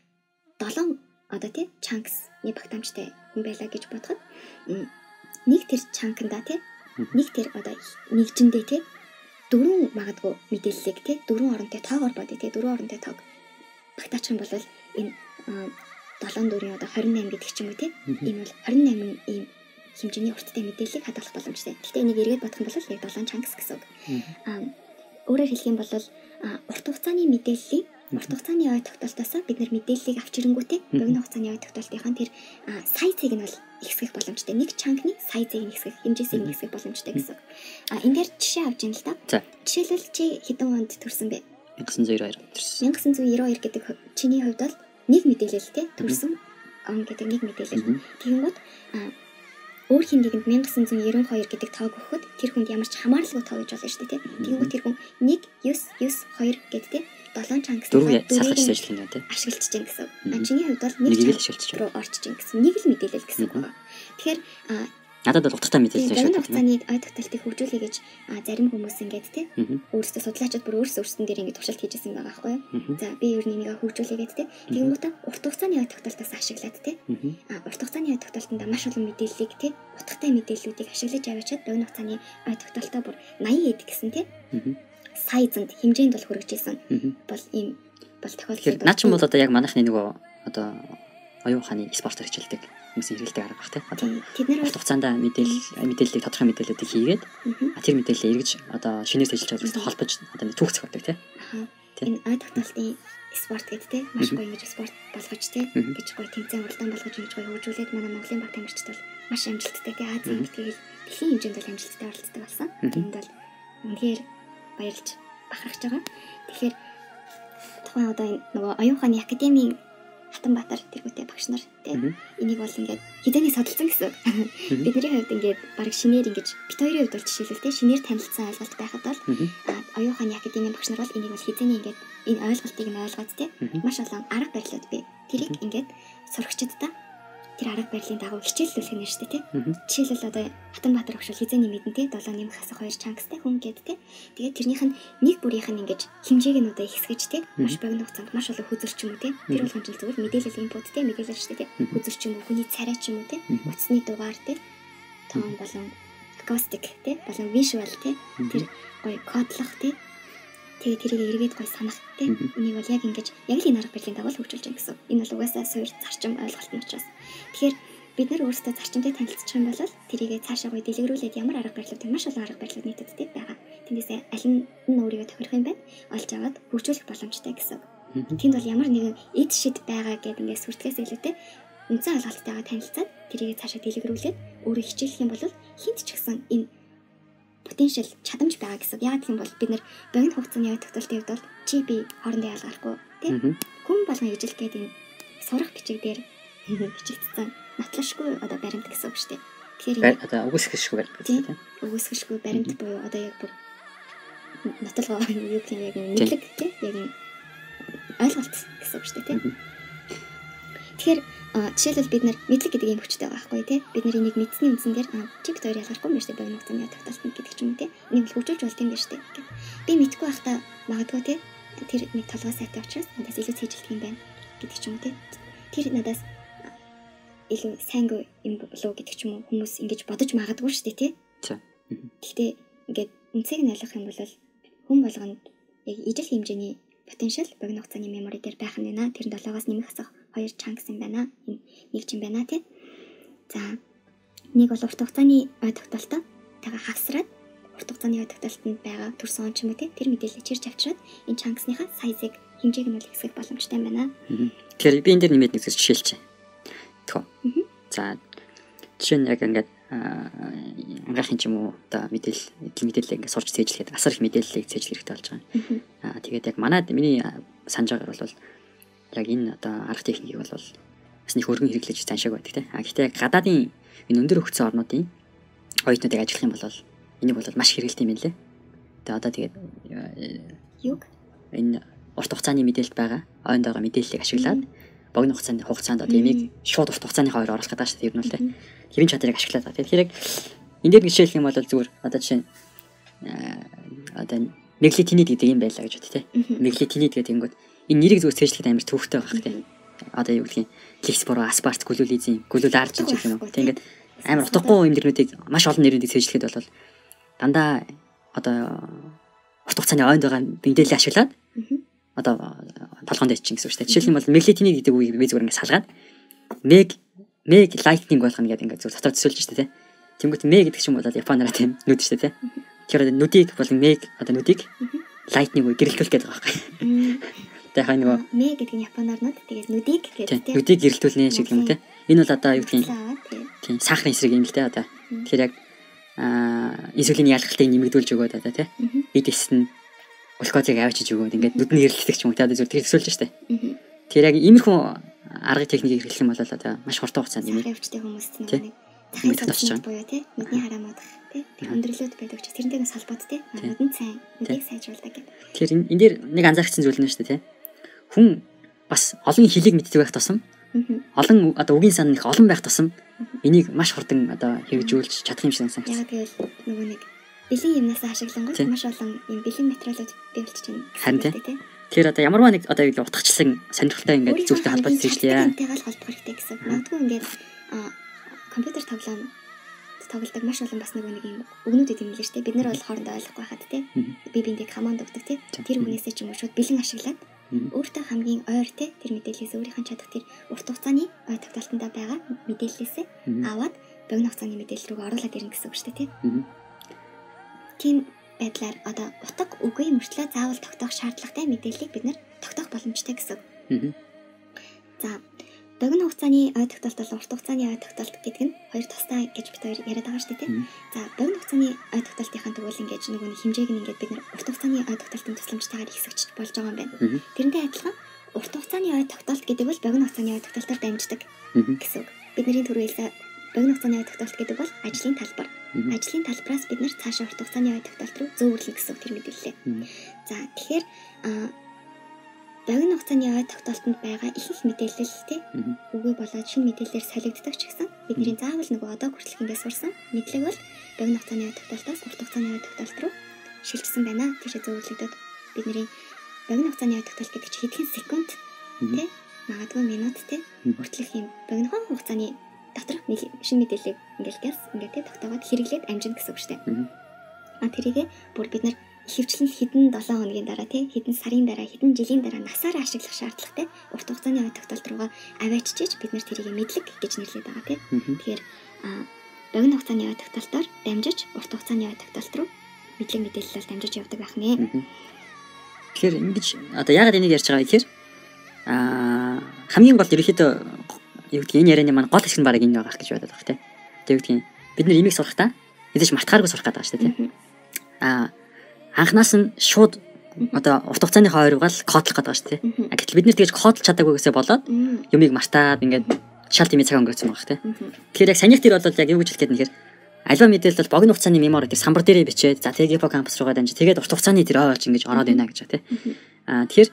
долоон одоо тий chunks-ны багтаамжтай хүн байлаа гэж бодоход нэг тэр чанканда тий нэг тэр одоо нэгжиндээ тий дөрвөн магадгүй мэдээллийг тий дөрвөн оронтой тоогоор бодъё тий дөрвөн оронтой тоог багтаачих юм бол энэ долоон дөрвийн одоо двадцать восемь гэдэг ч юм уу тий энэ бол двадцать восемь ийм хэмжээний урттай мэдээллийг хадгалах боломжтой. Гэхдээ энийг эргээд бодох юм бол яг долоон чанкс гэсэн үг. Аа өөрөөр хэлэх юм бол урт хугацааны мэдээллийн урт хугацааны ой тогтоолтоос бид нар мэдээллийг авч ирэнгүүтээ богино хугацааны ой тогтоолтынхаа тэр сайзыг нь бол ихсгэх боломжтой. Нэг чанкны сайзыг нь ихсгэх, хэмжээсийг нь ихсгэх боломжтой гэсэн. А энэ дээр жишээ авч ийн л да. Жишээлбэл чи хэдэн онд төрсөн бэ?
천구၉хоёр төрсөн.
천구၉хоёр гэдэг чиний хувьд бол нэг мэдээлэл те төрсөн он гэдэг нэг мэдээлэл. Тэгэнгүүт өөр хин нэгэнд 천구၉хоёр гэдэг тоог өгөхөд тэр хүнд ямар ч хамааралгүй тоо гэж болно шүү дээ те. Тэгэнгүүт тэр хүн нэг девять девять хоёр гэдэг те долоон чанкс
дөрвийг салгаж ажиллах юм те.
Ашиглаж чинь гэсэн. А чиний хувьд бол нэг чанкс руу орчих чинь гэсэн. Нэг л мэдээлэл гэсэн үг байна. Тэгэхээр
надад бол утгатай мэдээлэл
шүү дээ. Хугацааны ой тогтоолтыг хөгжүүлэе гэж зарим хүмүүс ингээд те өөрсдөө судлаачид бүр өөрсдөө өөрсдөн дээр ингээд туршилт хийжсэн байгаа байхгүй юу? За би ер нь энийг хөгжүүлэе гэдэг те. Тэгэнгүүт урт хугацааны ой тогтоолтоос ашиглаад те. А урт хугацааны ой тогтоолтод маш олон мэдээллийг те утгатай мэдээллүүдийг ашиглаж аваачаад богино хугацааны ой тогтоолтоо бүр восемь эд гэсэн те. Сайзанд хэмжээнд бол хүрэгжсэн бол ийм бол тохиолдол.
Наа ч юм бол одоо яг манайхны нөгөө одоо оюун ухааны спортоор хичээлдэг хүмүүсийн хэрэгэлдэг арга бах те. Одоо
тэд нар
хугацаанд мэдээлэл мэдээллийг тодорхой мэдээллүүдийг хийгээд тэр мэдээлэлээ эргэж одоо шинээс ажиллаж байгаа холбож одоо түүх зохиодог те.
Энэ ой тогтоолтын спорт гэдэг те маш гоё ингэж спорт болгож те гэж гоё тэмцээн уралдаан болгож ингэж гоё хөгжүүлээд манай Монголын баг тамирчид бол маш амжилттай те Азийн мэдээлэл дэлхийн хэмжээнд бол амжилттай оролцдог болсон. Энд бол үнэхээр баярлж бахархаж байгаа. Тэгэхээр тухайн одоо энэ нөгөө оюун ухааны академийн Хатанбаатар тэргүүтэй багш нар тийм энийг бол ингээд хэдэнэ судалсан гэсэн. Бидний хувьд ингээд баг шинээр ингэж бит хоёрын хувьд бол жишээлбэл тийм шинээр танилцсан ойлголт байхад бол оюун ухааны академийн багш нар бол энийг бол хэдэнэ ингээд энэ ойлголтыг нь ойлгоод тийм маш олон арга барилууд бий. Тэрийг ингээд сурагчдаа тэр арга барилын дагуу хичээллүүлэх нь шүү дээ тийм. Жишээлбэл одоо Хатанбаатар багш бол хизээний мэдэн тийм долоо нэмэх хасах хоёр чангастай хүн гэдэг тийм. Тэгээд тэрнийх нь нэг бүрийнх нь ингэж хэмжээг нь одоо ихсгэж тийм маш богино хугацаанд маш олон хүзэр ч юм уу тийм. Тэр болгон жил зүгээр мэдээлэл инпут тийм мэдээлэл шүү дээ тийм. Хүзэр ч юм уу хүний царай ч юм уу тийм. Утасны дугаар тийм. Тоон болон акустик тийм болон вижюал тийм. Тэр гоё кодлох тийм. Тэгээ тэрийг эргээд гой санах тийм. Энийг бол яг ингэж яг л энэ арга барилын дагуу хөгжүүлж байгаа гэсэн. Энэ бол угаасаа суур зарчим ойлголт нь учраас. Тэгэхээр бид нар өөрсдөө зарчимтай танилцчих юм бол тэрийгээ цаашаа гой дэлгэрүүлээд ямар арга барилууд маш олон арга барилууд нийтэд тийм байгаа. Тэндээсээ аль нь өөрийгөө тохирох юм бэ? Олж аваад хөгжүүлэх боломжтой гэсэн. Тэнд бол ямар нэгэн эд шид байгаа гэдэг ингээд сүртгэс илүүтэй үндсэн ойлголттойгоо танилцаад тэрийг цаашаа дэлгэрүүлээд өөрөө хичээлэх юм бол хинт ч гэсэн энэ потенциал чадамж байгаа гэсэн. Яг тийм бол бид нар богино хугацааны ой тогтолтын хувьд бол чи би хоорондоо ялгархгүй тийм хүн болгон ижил гэдэг энэ сурах бичиг дээр бичигдсэн нотлошгүй одоо баримт гэсэн үг шүү дээ. Тэгэхээр
одоо үгүйсгэшгүй баримт тийм
үгүйсгэшгүй баримт буюу одоо яг бүр нотлого юу гэх юм яг мэдлэг тийм яг ойлголт гэсэн үг шүү дээ тийм. Тэгэхээр жишээлбэл бид нар мэдлэг гэдэг юм хүчтэй байгаа байхгүй тий. Бид нар энийг мэдсэний үндсэн дээр чи бид хоёр ялгархгүй юм шүү дээ. Богино хугацааны тогтолцоо гэдэг ч юм уу тий. Энийг хөгжүүлж болт юм байна шүү дээ. Би мэдгүй байхдаа магадгүй тий. Тэр нэг толгой сайтай учраас надаас илүү цээжилдэг юм байна гэдэг ч юм уу тий. Тэр надаас илүү сайнгүй юм болов гэдэг ч юм уу хүмүүс ингэж бодож магадгүй шүү дээ тий. Гэхдээ ингээд үнцийг нь ойлгох юм бол хүн болгонд яг ижил хэмжээний потенциал богино хугацааны мемори дээр байх нь байна. Тэр нь долоогоос нэмэх асах хоёр чанкс юм байна. Энэ нэг юм байна тий. За нэг бол урт хугацааны ой тогтолтоо тагаа хавсраад урт хугацааны ой тогтолтод байгаа төрсөн он ч юм уу тий. Тэр мэдээлэлийг чирч авчираад энэ чанксныхаа сайзыг хэмжээг нь бол хэсгэх боломжтой байна.
Тэгэхээр би энэ дээр нэмээд нэг жишээлч. Тэгвэл. За жишээ нь яг ингээд ангаахын ч юм уу одоо мэдээлэл мэдээлэл ингээд сурч цээжлэхэд асар их мэдээллийг цээжлэх хэрэгтэй болж байгаа. Аа тэгээд яг манайд миний санаж байгаагаар бол яг энэ одоо арга техникийг бол бас нэг хөргөн хэрэглэж заншааг байдаг тийм. А гэхдээ яг гадаадын энэ өндөр хөгцсөн орнуудын оюутнуудыг ажиллах юм бол энийг бол маш хэрэгэлт юм байна лээ. Тэгээ одоо тэгээд
юг
энэ урт хугацааны мэдээлэлд байгаа ойнд байгаа мэдээллийг ашиглаад богино хугацааны хугацаанд одоо эмийг шууд урт хугацааны хоёр оруулах гэдэг шүү дээ. Ер нь л тийм. Хэрийн чадрыг ашиглаад байгаа. Тэгэхээр яг энэ дээр жишээлх юм бол зүгээр одоо жишээ одоо меглитинид гэдэг юм байлаа гэж бод тийм. Меглитинид гэдэг юм гээд энэ нэрийг зүгээр цээжлэхэд амар төвхтэй байх тийм. Одоо юу гэдгийг лексборо, аспарт, глюлизин, глюларж гэх юм уу. Тийм ингээд амар утгагүй эмдэрнүүдийг маш олон нэрүүдийг цээжлэхэд бол дандаа одоо урт хугацааны ойнд байгаа мэдээлэл ашиглаад одоо толгоонд иччин гэсэн үг шүү дээ. Жишээлх юм бол меглитинид гэдэг үгийг би зүгээр ингээд салгаад meg meg lightning болгоно гэдэг ингээд зүгээр дотор төсөөлж шүү дээ. Тэнгүүт meg гэдэг ч юм бол японоор тийм нүд шүү дээ. Тэгэхээр нүдийг бол meg одоо нүдийг lightning үе гэрэлтүүлэх гэдэг байгаа байхгүй. Тэгэхаа нөгөө
meg гэдэг нь японоор нүд тэгээд нүдийг гэдэг тийм.
Нүдийг гэрэлтүүлнэ шиг юм те. Энэ бол одоо юу гэдэг тийм сахарын эсрэг юм л те одоо. Тэгэхээр яг аа инсулины ялгалтыг нэмэгдүүлж өгөөд одоо те. Эд эсн глюкозыг авчиж өгөөд ингээд нүдний гэрэлтэх ч юм уу те. Одоо зүгээр тэр төсөөлж штэ. Тэгэхээр яг иймэрхүү арга техникийг хэрэглэх юм бол одоо маш хурдан хугацаанд нэмээ.
Авчтай хүмүүст нэг захиалгын буюу тий нүдний хараа модох тий өндөрлөөд байдаг ч тэрнтэйг салбад тий нүдэн сайн нүдийг сайжруулдаг гэдэг.
Тэгэхээр энэ дээр нэг анзаарчихсан зүйл нь шүү дээ тий. Хүн бас олон хэлийг мэддэг байх тусам олон одоо үгийн сан их олон байх тусам энийг маш хурдан одоо хэрэгжүүлж чадах юм шиг санагдсан.
Яг тэгэл нөгөө нэг бэлэн юмнаас ашиглангуй маш олон юм бэлэн материалууд бий болчих юм.
Харин тий. Тэгэхээр одоо ямарваа нэг одоо юу утгачлан сонирхолтой ингээд зүйлтэй холбоотой зүйлээ.
Тэрнтэйгээ холбох хэрэгтэй гэсэн. Магадгүй ингээд компьютер тоглоом тоглодог маш олон бас нэг юм өгнүүд идэв юм л шүү дээ. Бид нар бол хоорондоо ойлгохгүй хаад тий. Би биндээ команд өгдөг тий. Тэр хүнээсээ ч юм уу шууд бэлэн ашиглаад өөртөө хамгийн ойр тий тэр мэдээллээс өөрийнх нь чадах тэр урт хугацааны ой тогтолтонд байгаа мэдээллээсээ аваад богино хугацааны мэдээлэл рүү оруулаад ирнэ гэсэн үг шүү дээ тий. Тийм байдлаар одоо утга үгүй мөртлөө заавал тогтоох шаардлагатай мэдээллийг бид нэр тогтоох боломжтой гэсэн. За богино хугацааны ой тогтолт бол урт хугацааны ой тогтолт гэдэг нь хоёр тустай гэж бид хоёр яриад байгаа шүү дээ. За богино хугацааны ой тогтолтынхаа тэгвэл ингэж нөгөө нэг хэмжээг нь ингээд бид нэр урт хугацааны ой тогтолтын тусламжтайгаар хэсэгч болж байгаа юм байна. Тэрнтэй адилхан урт хугацааны ой тогтолт гэдэг бол богино хугацааны ой тогтолтоор дамждаг гэсэн үг. Бидний түрүү хэлсэн богино хугацааны ой тогтолт гэдэг бол ажлын талбар. Ажлын талбараас бид нар цаашаа урт хугацааны ой тогтолт руу зөөвөрлөн гэсэн тэр мэдээллээ. За тэгэхээр богино хугацааны ой тогтолтод байгаа ихэнх мэдээлэл тий үгүй болоод шинэ мэдээлэлээр солигддог ч гэсэн бидний заавал нөгөө одоо хүртэлх индээ сурсан мэдлэг бол богино хугацааны ой тогтолтоос урт хугацааны ой тогтолт руу шилжсэн байна. Тийшээ зөөвөрлөгдөд бидний богино хугацааны ой тогтолт гэдэг чинь хэдхэн секунд тий магадгүй минут тий хүртэлх юм богино хугацааны доторх шинэ мэдээллийг ингээл газ ингээд тий тогтоогоод хэрэглээд амжина гэсэн үг шүү дээ. А тэрийгэ бүр бид нар ихэвчлэн хэдэн долоон хоногийн дараа тий хэдэн сарын дараа хэдэн жилийн дараа насаараа ашиглах шаардлагатай урт хугацааны ой тогтолт руугаа аваачиж бид нар тэрийг мэдлэг гэж нэрлэдэг байгаа тий. Тэгэхээр богино хугацааны ой тогтолтоор дамжиж урт хугацааны ой тогтолт руу мэдлэг мэдээлэл дамжиж явдаг байх нэ.
Тэгэхээр ингэж одоо яагаад энийг ярьж байгаа вэ гэхээр хамгийн гол ерөөхдөө юу гэдгийг энэ ярианы маань гол хэсэг нь бараг энэ байгаа гэж бодоод байгаа тийм. Тэг юу гэдгийг бид нар имийг сурахдаа эдэж мартахааргүй сурах гэдэг байгаа шүү дээ тийм. Аа анхнаас нь шууд одоо урт хугацааны хоёрыг л кодлох гэдэг байгаа шүү дээ. А гэтэл бид нэр тэгж кодлж чадаагүйгээсээ болоод юмыг мартаад ингээд шал тэмээ цаг өнгөрцөн байгаа тийм. Тэгэхээр яг санийх дээр бол яг юу гэж хэлэх гээд нэхэр альва мэдээлэл бол богино хугацааны мемори дээр самбар дээрээ бичээд за тэгээ гиппокампус руугаа дамжиж тэгээд урт хугацааны дээр оож ингэж ороод байна гэж байна тийм. Аа тэгэхээр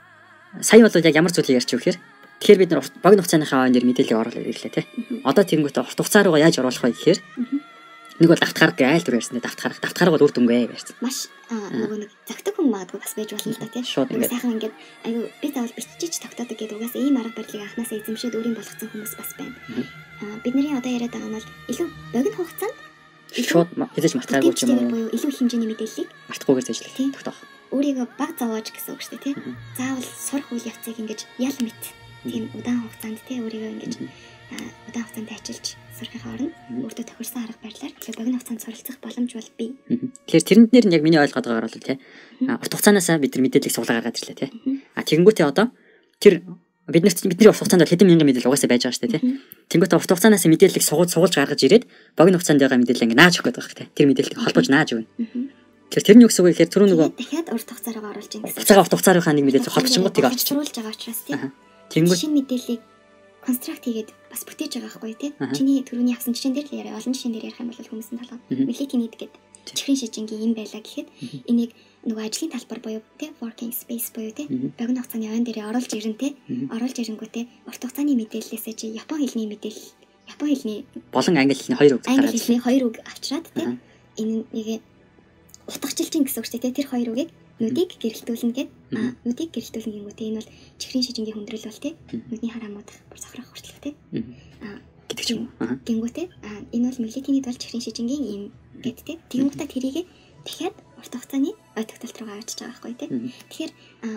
сая бол яг ямар зүйлийг ярьж өгөхөр тэгэхээр бид нар богино хугацааныхаа ойн дээр мэдээлэл оруулах ирлээ тийм. Одоо тэгэнгүүт урт хугацаа руугаа яаж оруулах вэ гэхээр нэг бол давтахаар гайл төр ярьсан дээ давтахаар давтахаар бол үр дүнгээ ярьсан.
Маш нөгөө нэг загтаг хүн магадгүй бас байж болно л да тийм. Сайхан ингээд аюу би заавал бичиж тогтоодог гэдэг угаас ийм арга барилыг анханасаа эзэмшээд өөрийн болгоцсон хүмүүс бас байна. Аа бидний одоо яриад байгаа нь бол илүү богино хугацаанд
шууд хэзээ ч мартаагүй юм уу?
Илүү их хэмжээний мэдээллийг
мартахгүйгээр зэжлэх тогтоох.
Өөрийгөө баг зовоож гэсэн үг шүү дээ тийм. Заавал сурах үйл явцыг ингэж ял мэт тийм удаан хугацаанд тийм өөрийгөө ингэж удаан хугацаанд ажиллаж сурахын оронд өөртөө тохирсон арга барилаар илүү богино хугацаанд суралцах боломж бол бий.
Тэгэхээр тэрэнд нэр нь яг миний ойлгоод байгаагаар бол тийм. Урт хугацаанаас бид нар мэдээллийг суулгаа гаргаад ирлээ тийм. А тэгэнгүүтээ одоо тэр бид нарт бидний урт хугацаанд бол хэдэн мянган мэдээлэл угаасаа байж байгаа шүү дээ тийм. Тэнгүүтээ урт хугацаанаас мэдээллийг сугуулж суулж гаргаж ирээд богино хугацаанд байгаа мэдээлэл ингэ нааж өгөх гэдэг тийм. Тэр мэдээллийг холбож нааж өгнө. Тэгэхээр тэрний үгс үг гэхээр түрүү нөгөө
дахиад урт хугацаараа оруулж ин гэсэн.
Хугацаагаа урт хугацаарынхаа нэг мэдээлэл холбочингууд тийг авчих.
Сурулж байгаа учраас тийм. Тэнгүүт шинэ мэдээллийг констракт хийгээд бас бүтээж байгаа байхгүй тий. Чиний түрүүний авсан жишээн дээр л яриа олон жишээн дээр ярих юм бол хүмүүс нь толгой мэлэкийн нийт гэдэг чихрийн шижингийн юм байлаа гэхэд энийг нөгөө ажлын талбар буюу тий working space буюу тий богино хугацааны ойн дээр оруулж ирэн тий оруулж ирэнгүүтээ урт хугацааны мэдээллээсээ чи япон хэлний мэдээлэл япон хэлний
болон англи хэлний хоёр үг
англи хэлний хоёр үг авчраад тий энэ нэг утгачлалчин гэсэн үг шүү дээ. Тэр хоёр үгийг нүдийг гэрэлтүүлнэ гэд аа нүдийг гэрэлтүүлнэ гингүүтээ энэ бол чихрийн шижингийн хүндрэл бол тий нүдний хар хамаадах бүр сохрох хүртэл тий аа
гэдэг ч юм
уу гингүүтээ аа энэ бол мэлетиний бол чихрийн шижингийн юм гэд тий тэгмүүдээ тэрийг дахиад урт хугацааны ой тогтолт руугаа авчиж байгаа байхгүй тий тэгэхээр аа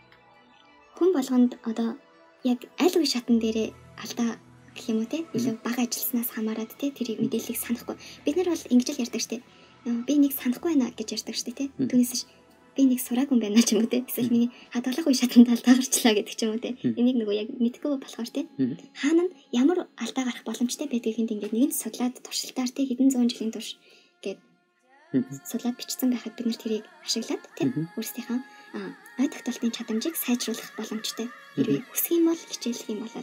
хүн болгонд одоо яг аль үе шатн дээрээ алдаа гэх юм уу тий илүү бага ажилласнаас хамаарат тий тэрийг мэдээллийг санахгүй бид нар бол ингэж л ярьдаг штеп би нэг санахгүй байна гэж ярьдаг штеп тий түүнээс би нэг сураагүй юм байна ч юм уу те. Эсвэл миний хадгалах үе шатанд алдаа гарчлаа гэдэг ч юм уу те. Энийг нөгөө яг мэдгүй болохоор те. Хаана нь ямар алдаа гарах боломжтой байдгийг ингээд нэг нь судлаад туршилтаар те хэдэн зуун жилийн турш гээд судлаад бичсэн байхад бид нэр тэрийг ашиглаад те. Өөрсдийнхөө ой тогтолтын чадамжийг сайжруулах боломжтой. Хэрвээ хүсэх юм бол хичээлэх юм бол.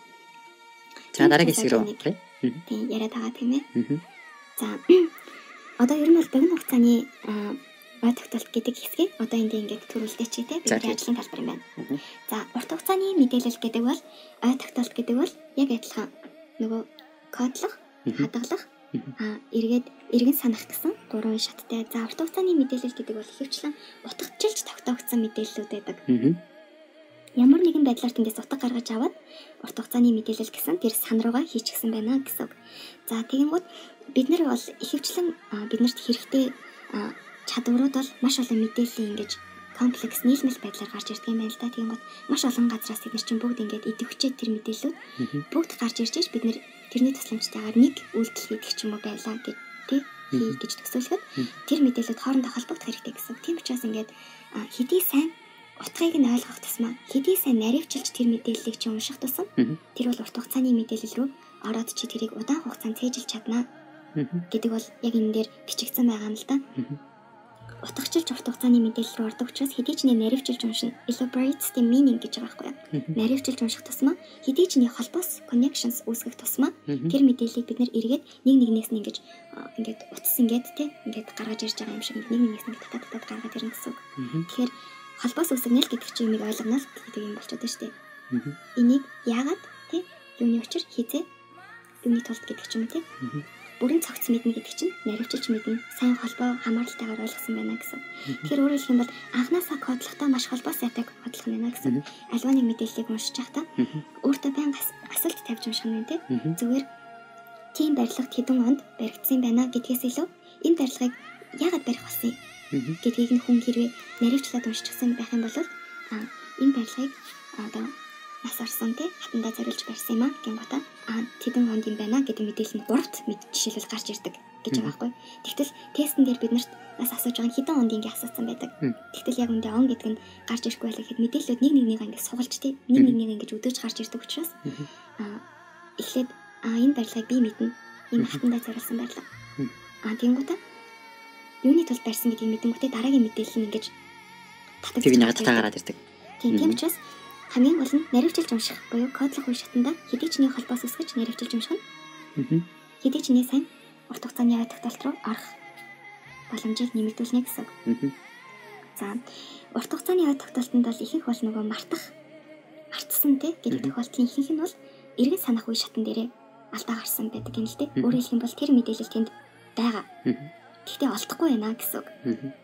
За дараагийн хэсэг рүү.
Тийм яриад байгаа тийм ээ. За одоо ер нь бол богино хугацааны ой тогтолт гэдэг хэсгийг одоо энд ингээд төрүүлдэг чи те бидний ажлын талбар юм байна. За урт хугацааны мэдээлэл гэдэг бол ой тогтолт гэдэг бол яг адилхан нөгөө кодлох, хадгалах, аа эргээд эргэн санах гэсэн гурван шаттай. За урт хугацааны мэдээлэл гэдэг бол ихэвчлэн утгажилж тогтоогдсон мэдээллүүд байдаг. Ямар нэгэн байдлаар тэндээс утга гаргаж аваад урт хугацааны мэдээлэл гэсэн тэр сан руугаа хийчихсэн байна гэсэн үг. За тэгэнгүүт бид нар бол ихэвчлэн биднэрт хэрэгтэй чадварууд бол маш олон мэдээллийн ингэж комплекс нийлмэл байдлаар гарч ирдэг юм байна л да. Тэгэнгүүт маш олон газраас тэд нар чинь бүгд ингэж идэвхжээд тэр мэдээллүүд бүгд гарч ирж иж бид нар тэрний тусламжтайгаар нэг үйлдэл хийх ч юм уу байлаа гэж тий хий гэж төсөөлөхөд тэр мэдээлэлд хоорондоо холбогдох хэрэгтэй гэсэн. Тийм учраас ингэж хэдий сайн утгыг нь ойлгох тусмаа хэдий сайн наривчилж тэр мэдээллийг чи унших тусам тэр бол урт хугацааны мэдээлэл рүү ороод чи тэрийг удаан хугацаанд цээжилж чаднаа гэдэг бол яг энэ дээр бичигдсэн байгаа юм л да. Утгачлж урт хугацааны мэдээлэл рүү ордог учраас хэдий ч нэг наривчилж уншина. Elaborates the meaning гэж байгаа байхгүй юу? Наривчилж унших тусмаа хэдий ч нэг холбоос connections үүсгэх тусмаа тэр мэдээллийг бид нэр эргээд нэг нэгнээс нь ингэж ингээд утас ингээд тий ингээд гаргаж ирж байгаа юм шиг нэг нэгнээс нь татаад татаад гаргаад ирнэ гэсэн үг. Тэгэхээр холбоос үүсгэнэ л гэдэг чинь юмыг ойлгоно л гэдэг юм болчиход байна шүү дээ. Энийг яагаад тий юуны учир хизээ юуны тулд гэдэг ч юм тий. Бүрэн цогц мэднэ гэдэг чинь наривчилж мэднэ. Сайн холбоо хамааралтайгаар ойлгосон байна гэсэн. Тэгэхээр өөрөөр хэлбэл бол анханасаа кодлохдоо маш холбоо сайтай кодлох нь байна гэсэн. Альва нэг мэдээллийг уншиж байхдаа өөртөө байнга асуулт тавьж унших нь тий. Зүгээр тийм барилгад хэдэн онд баригдсан байна гэдгээс илүү энэ барилгыг яагаад барих болсон юм гэдгийг нь хүн хэрвээ наривчлаад уншчихсан байх юм бол а энэ барилгыг одоо нас орсон тий хатандаа зориулж барьсан юм аа гингота аа тэдэн онд юм байна гэдэг мэдээлэл нь гуравт жишээлбэл гарч ирдэг гэж байгаа байхгүй. Тэгтэл тестэн дээр бид нарт нас асууж байгаа хэдэн онд ингэ асуусан байдаг. Тэгтэл яг үндэ он гэдэг нь гарч ирэхгүй байх гэхэд мэдээлэлүүд нэг нэг нэг ингэ сугалж тий нэг нэг нэг ингэж өдөөж гарч ирдэг учраас аа эхлээд аа энэ барилгыг би мэднэ. Энэ хатандаа зориулсан барилга. Аа гингота юуны тулд барьсан гэдгийг мэдэнгүүтээ дараагийн мэдээлэл нь ингэж татаж
тэр нэг татаа гараад ирдэг.
Тийм учраас хамгийн гол нь наривчилж унших буюу кодлох үе шатанда хэдий ч нэг холбоос үсгэж наривчилж унших нь хэдий ч нэг сайн урт хугацааны яа тогтоолт руу орох боломжийг нэмэгдүүлнэ гэсэн. За урт хугацааны яа тогтоолтод бол ихэнх бол нөгөө мартах мартсан тий гэдэг тохиолдлын ихэнх нь бол эргэн санах үе шатан дээрээ алдаа гарсан байдаг юм л тий. Өөрөөр хэлэх юм бол тэр мэдээлэл тэнд байгаа. Гэхдээ олдохгүй байна гэсэн үг.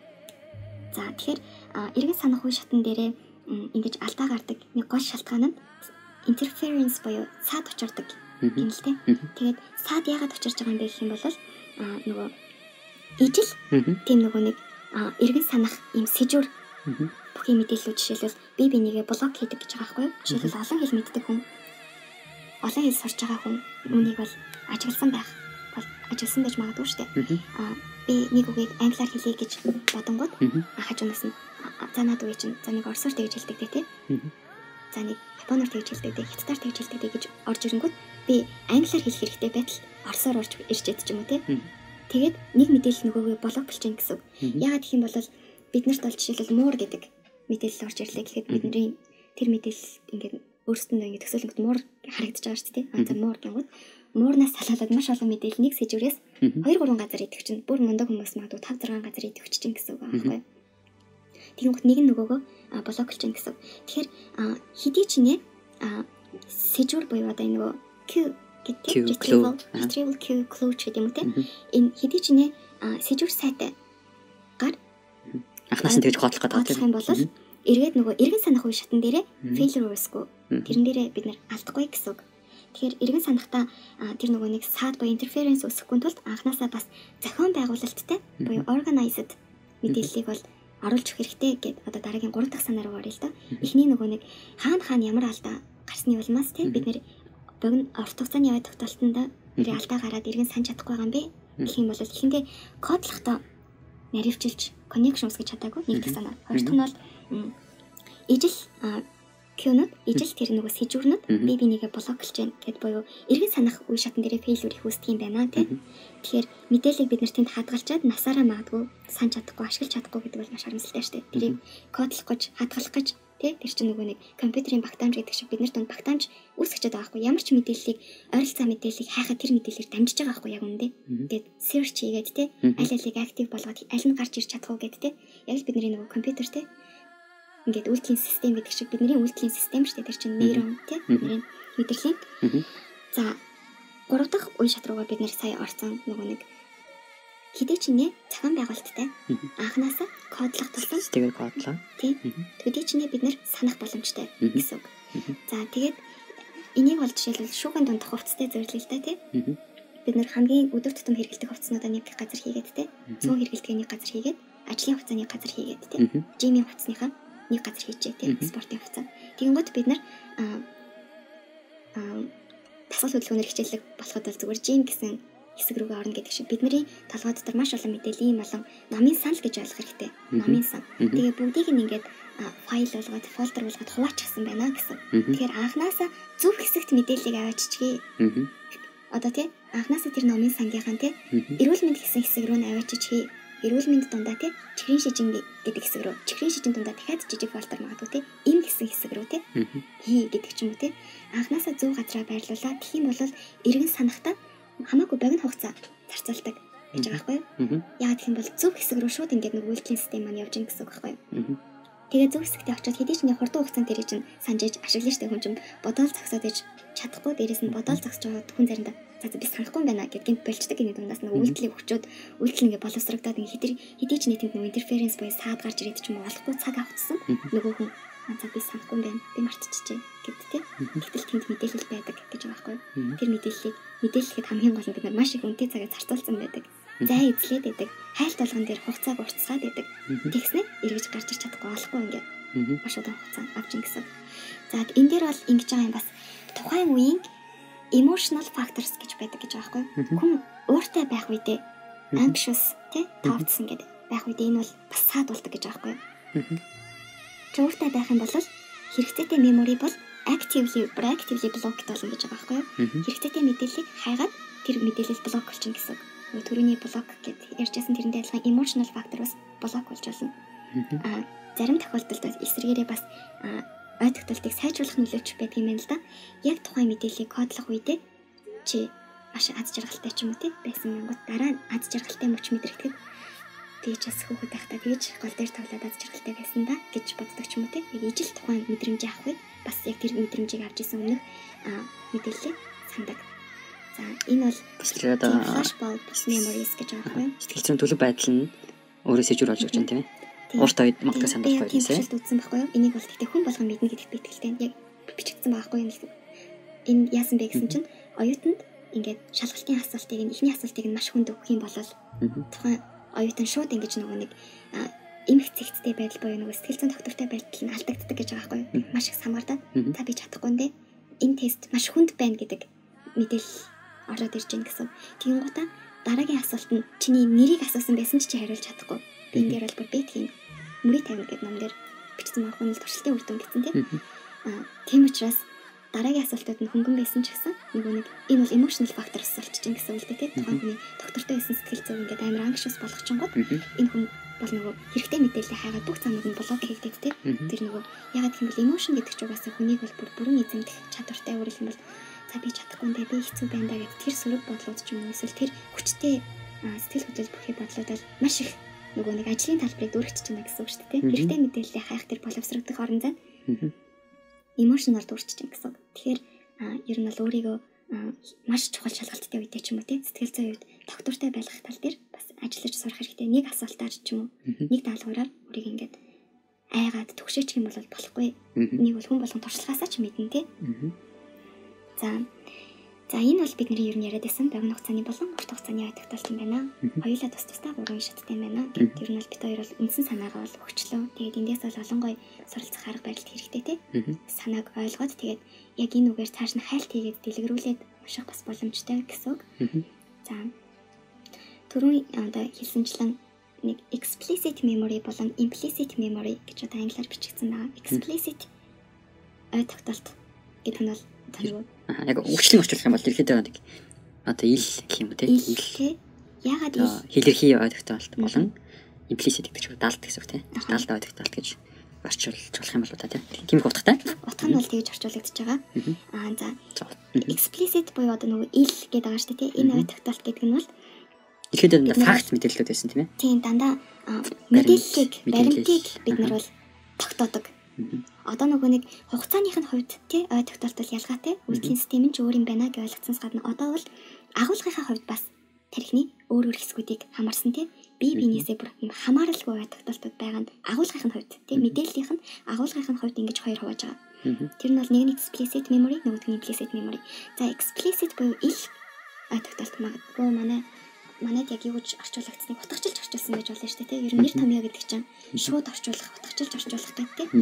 За тэгэхээр эргэн санах үе шатан дээрээ ингэж алдаа гардаг нэг гол шалтгаан нь interference буюу саад очирдаг юм л тий. Тэгээд саад яагаад очирж байгаа юм бэ гэх юм бол нөгөө ижил тийм нөгөө нэг эргэн санах юм сэжүр бүхий мэдээллүүд жишээлбэл би бинийгээ блок хийдэг гэж байгаа байхгүй юу? Жишээлбэл олон хэл мэддэг хүн олон хэл сурч байгаа хүн үүнийг бол ажигласан байх бол ажигласан байж магадгүй шүү дээ. Аа би нэг үгийг англиар хэлье гэж бодонгууд хажуунаас нь за над үе чинь за нэг орсоор тэгж хэлдэг тий. За нэг японоор тэгж хэлдэг тий, хятадаар тэгж хэлдэг тий гэж орж ирэнгүүт би англиар хэлэх хэрэгтэй байтал орсоор орж ирж ядчих юм уу тий. Тэгээд нэг мэдээлэл нөгөөгөө блок болчихно гэсэн. Яагаад гэх юм бол бид нарт бол жишээлбэл муур гэдэг мэдээлэл орж ирлээ гэхэд бидний тэр мэдээлэл ингээд өөрсдөндөө ингээд төсөөлөнгөт муур харагдаж байгаа шүү дээ. А за муур гэнгүүт муурнаас салаад маш олон мэдээлэл нэг сэжвэрээс хоёр гурван газар идэх чинь бүр мундаг хүмүүс магадгүй тавь зургаан газар идэх чинь гэсэн үг аахгүй. Тэгэнгүүт нэг нь нөгөөгөө блоклж чинь гэсэн. Тэгэхээр хэдий ч нэ сэжвэр буюу одоо энэ нөгөө Q гэдэг retrieval retrieval Q clue гэдэг юм уу те. Энэ хэдий ч нэ сэжвэр сайтай гар
анхнаас нь тэгж кодлох гэдэг
юм бол эргээд нөгөө эргэн санах үе шатан дээрээ failure risk тэрэн дээрээ бид нар алдахгүй гэсэн үг. Тэгэхээр эргэн санахтаа тэр нөгөө нэг саад буюу interference үүсэхгүй тулд анхнаасаа бас зохион байгуулалттай буюу organized мэдээллийг бол оруулж өгөх хэрэгтэй гэд одоо дараагийн гурав дахь санаа руу оръё л да. Эхний нөгөө нэг хаана хаана ямар алдаа гарсны улмаас те бид нэр богино орт хугацааны яа тогтоолтонд нэр алдаа гараад эргэн санаж чадахгүй байгаа юм бэ гэх юм бол ихэнхдээ кодлохдоо наривчилж connection үсгэж чадаагүй нэг дахь санаа. Хоёр дахь нь бол ижил Q-нод ижил тэр нөгөө сэжүүрнүүд би бинийгээ блоклж байна гэд буюу эргэн санах үе шатан дээрээ фейлюр их үүсдэг юм байна тий. Тэгэхээр мэдээллийг бид нар тэнд хадгалчаад насаараа магадгүй санаж чадахгүй ашиглаж чадахгүй гэдэг бол маш харамсалтай шүү дээ. Тэрийг кодлох гэж хадгалах гэж тий тэр чинь нөгөө нэг компьютерийн багтаамж гэдэг шиг бид нар донд багтаамж үүсгэж байгаа байхгүй ямар ч мэдээллийг ойролцоо мэдээллийг хайхад тэр мэдээллээр дамжиж байгаа байхгүй яг үнэндээ. Тэгээд search хийгээд тий аль алиг актив болгоод аль нь гарч ирж чадах уу гэд тий. Яг л бидний нөгөө компьютер тий ингээд үйлдлийн систем гэдэг шиг бидний үйлдлийн систем шүү дээ тэр чинь нейрон тий бидний мэдрэлийн. За гурав дахь үе шат руугаа бид нэр сая орсон нөгөө нэг хэдий ч нэ зохион байгуулалттай анханасаа кодлох тулсан
тэгээд кодлоо
тий хэдий ч нэ бид нэр санах боломжтой гэсэн үг. За тэгээд энийг бол жишээлбэл шүүхийн дунд хувцастай зөвлөлөө л да тий бид нэр хамгийн өдөр тутам хэрэглэдэг хувцснуудаа нэг газар хийгээд тий цөөн хэрэглэдэг нэг газар хийгээд ажлын хувцааны газар хийгээд тий жимийн хувцсныхаа нэг газар хийчихээ тийм спортын хувцас. Тэгэнгүүт бид нар аа тасгал хөдөлгөөнөөр хичээлэг болоход бол зүгээр жим гэсэн хэсэг рүүгээ орно гэдэг шиг бидний толгой дотор маш олон мэдээлэл ийм болон номын санал гэж ойлгох хэрэгтэй. Номын сан. Тэгээ бүгдийг нь ингээд файл болгоод фолдер болгоод хуваачихсан байна гэсэн. Тэгэхээр анханасаа зөв хэсэгт мэдээллийг авааччихъя. Одоо тийм анханасаа тэр номын сангийнхаа тийм эрүүл мэнд гэсэн хэсэг рүү нь авааччихъя. Эрүүл мэнд дундаа тий чихрийн шижин гэдэг хэсэг рүү чихрийн шижин дундаа дахиад жижиг фолдер магадгүй тий им гэсэн хэсэг рүү тий хий гэдэг ч юм уу тий анханасаа зөв газараа байрлуулаад тэгэх юм бол эргэн санахтаа хамаагүй богино хугацаа зарцуулдаг гэж байгаа байхгүй юу яагаад гэх юм бол зөв хэсэг рүү шууд ингээд нэг үйлдлийн систем маань явж ийн гэсэн үг байхгүй юу тэгээ зөв хэсэгтээ очиод хэдий ч нэг хурдан хугацаанд тэрийг чинь санджиж ашиглаж штэ хүн чинь бодоол зогсоод иж чадахгүй дээрээс нь бодоол зогсож байгаа хүн заримдаа за би санахгүй юм байна гэдгийг болчдаг энэ дундаас нэг үйлдэлийг өгчөөд үйлдэл ингээ боловсрогдоод ингээ хэдий хэдий ч нийтэнд нэг интерференс буюу саад гарч ирээд ч юм уу олохгүй цаг авчихсан нөгөө хүн за би санахгүй юм байна би мартчихжээ гэд тэ гэтэл тэнд мэдээлэл байдаг гэж байгаа байхгүй тэр мэдээллийг мэдээлэхэд хамгийн гол нь бид нар маш их үнэтэй цагаа зарцуулсан байдаг зай эзлээд байдаг хайлт болгон дээр хугацааг уртсгаад байдаг тэгснэ эргэж гарч ир чадахгүй олохгүй ингээ Маш удаан хугацаанд авч ин гэсэн. За энэ дээр бол ингэж байгаа юм бас тухайн үеийн emotional factors гэж байдаг гэж байгаа байхгүй. Хүн ууртай байх үедээ anxious тий тавцсан гэдэг байх үедээ энэ бол бас саадуулдаг гэж байгаа байхгүй. Чи ууртай байх юм бол хэрэгцээтэй memory бол actively proactively blocked болно гэж байгаа байхгүй. Хэрэгцээтэй мэдээллийг хайгаад тэр мэдээлэл блок болчихно гэсэн. Нөгөө төрөний блок гэд ярьжсэн тэрэндээ адилхан emotional factor бас блок болж болно. Аа зарим тохиолдолд эсрэгээрээ бас ой тогтолтыг сайжруулах нөлөөч байдаг юм байна л да. Яг тухайн мэдээллийг кодлох үедээ чи маш аз жаргалтай ч юм уу тий байсан мянгууд дараа аз жаргалтай мөч мэдрэгдэхэд тэгж бас хөөхөд байхдаа тэгж гол дээр тоглоод аз жаргалтай байсан да гэж боддог ч юм уу тий. Яг ижил тухайн мэдрэмжийг авах үед бас яг тэр мэдрэмжийг авч исэн өмнөх мэдээллийг сандаг. За энэ бол flashbulb memories гэж байгаа юм.
Сэтгэл зүйн төлөв байдал нь өөрөө сэжүүр болж байгаа юм тийм ээ. Ууртай үед магадгүй сандах байх юм
тийм үзсэн байхгүй юу? Энийг бол тэгтээ хүн болгон мэднэ гэдэгт би итгэлтэй. Яг бичигдсэн байхгүй юм л. Энэ яасан бэ гэсэн чинь оюутанд ингээд шалгалтын асуултыг нь эхний асуултыг нь маш хүнд өгөх юм бол тухайн оюутан шууд ингэж нөгөө нэг эмх цэгцтэй байдал буюу нөгөө сэтгэл зүйн доктортой байдал нь алдагддаг гэж байгаа байхгүй юу? Маш их хамаардаг. Та би чадахгүй нэ. Энэ тест маш хүнд байна гэдэг мэдээлэл ороод ирж байна гэсэн. Тийм гутаа дараагийн асуулт нь чиний нэрийг асуусан байсан ч чи хариулж чадахгүй. Би энэ дээр бол бүр бит юм. Мөрий тавина гэдэг ном дээр бичсэн байгаа хүн л туршилтын үр дүн гэсэн тийм. Аа тийм учраас дараагийн асуултууд нь хөнгөн байсан ч гэсэн нөгөө нэг энэ бол emotional factor асуулт чинь гэсэн үг дээ тийм. Тухайн хүний доктортой байсан сэтгэл зүйн ингээд амар anxious болгочингод энэ хүн бол нөгөө хэрэгтэй мэдээлэл хайгаад бүх замууд нь блок хийгдээд тийм. Тэр нөгөө ягаад гэвэл emotion гэдэг чинь угаасаа хүнийг бол бүр бүрэн эзэмдэх чадвартай өөрөлд юм бол за би чадахгүй нэ би хэцүү байна да гэдэг тэр сөрөг бодлууд ч юм уу эсвэл тэр хүчтэй сэтгэл хөдлөл бүхий бодлууд бол маш их нөгөө нэг ажлын талбарыг дүүргэж байна гэсэн үг шүү дээ. Хэрэгтэй мэдээллийг хайх тэр боловсрогдох орон зай. Emotional дүүргэж байна гэсэн үг. Тэгэхээр ер нь бол өөрийгөө маш чухал шалгалттай үедээ ч юм уу тий сэтгэл зүйн үед доктортой байх тал дээр бас ажиллаж сурах хэрэгтэй. Нэг асуултаар ч юм уу нэг даалгавраар өөрийг ингээд айгаад төгшөөчих юм бол болохгүй. Нэг бол хүн болгон туршлагаасаа ч мэднэ тий. За За энэ бол бидний ер нь яриад байсан богино хугацааны болон урт хугацааны ой тогтоолт юм байна. Хоёулаа тус тусдаа гурван шаттай юм байна. Тэгээд ер нь бол бид хоёр бол үндсэн санаагаа бол өгчлөө. Тэгээд эндээс бол олон гой суралцах арга барил хэрэгтэй тий. Санааг ойлгоод тэгээд яг энэ үгээр цааш нь хайлт хийгээд дэлгэрүүлээд унших бас боломжтой гэсэн үг. За түрүүн одоо хэлсэнчлэн нэг explicit memory болон implicit memory гэж одоо англиар бичигдсэн байгаа. Explicit ой тогтоолт гэдэг нь бол
яг өгчлийн орчуулах юм бол ерөөдөө нэг одоо ил гэх юм уу те
ил ягаад ил
хэлэрхий ой тогтоолт болон implicit гэдэг чинь даалт гэсэн үг те даалт ой тогтоолт гэж орчуулж болох юм бол та тийм их утгатай
утга нь бол тэгж орчуулагдаж байгаа. Аа за explicit буюу одоо нөгөө ил гэдэг байгаа шүү дээ те энэ ой тогтоолт гэдэг нь бол
ихэд факт мэдээлэлүүд байсан тийм ээ.
Тийм дандаа мэдээллийг баримтыг бид нар бол тогтоодог. Одоо нөгөө нэг хугацааных нь хувьд тий ой тогтоолт бол ялгаатай. Үйлдлийн систем нь ч өөр юм байна гэж ойлгоцсоноос гадна одоо бол агуулгынхаа хувьд бас тархины өөр өөр хэсгүүдийг хамаарсан тий бие биенээсээ бүр хамааралгүй ой тогтоолтууд байгаа нь агуулгынхаа хувьд тий мэдээллийнх нь агуулгынхаа хувьд ингэж хоёр хувааж байгаа. Тэр нь бол нэг нь explicit memory нөгөөх нь implicit memory. За explicit буюу ил ой тогтоолт магадгүй манай манайд яг юу гэж орчуулагдсныг утгачлж орчуулсан байж болно шүү дээ тий. Ер нь нэр томьёо гэдэг чинь шууд орчуулах, утгачлж орчуулах гэдэг тий.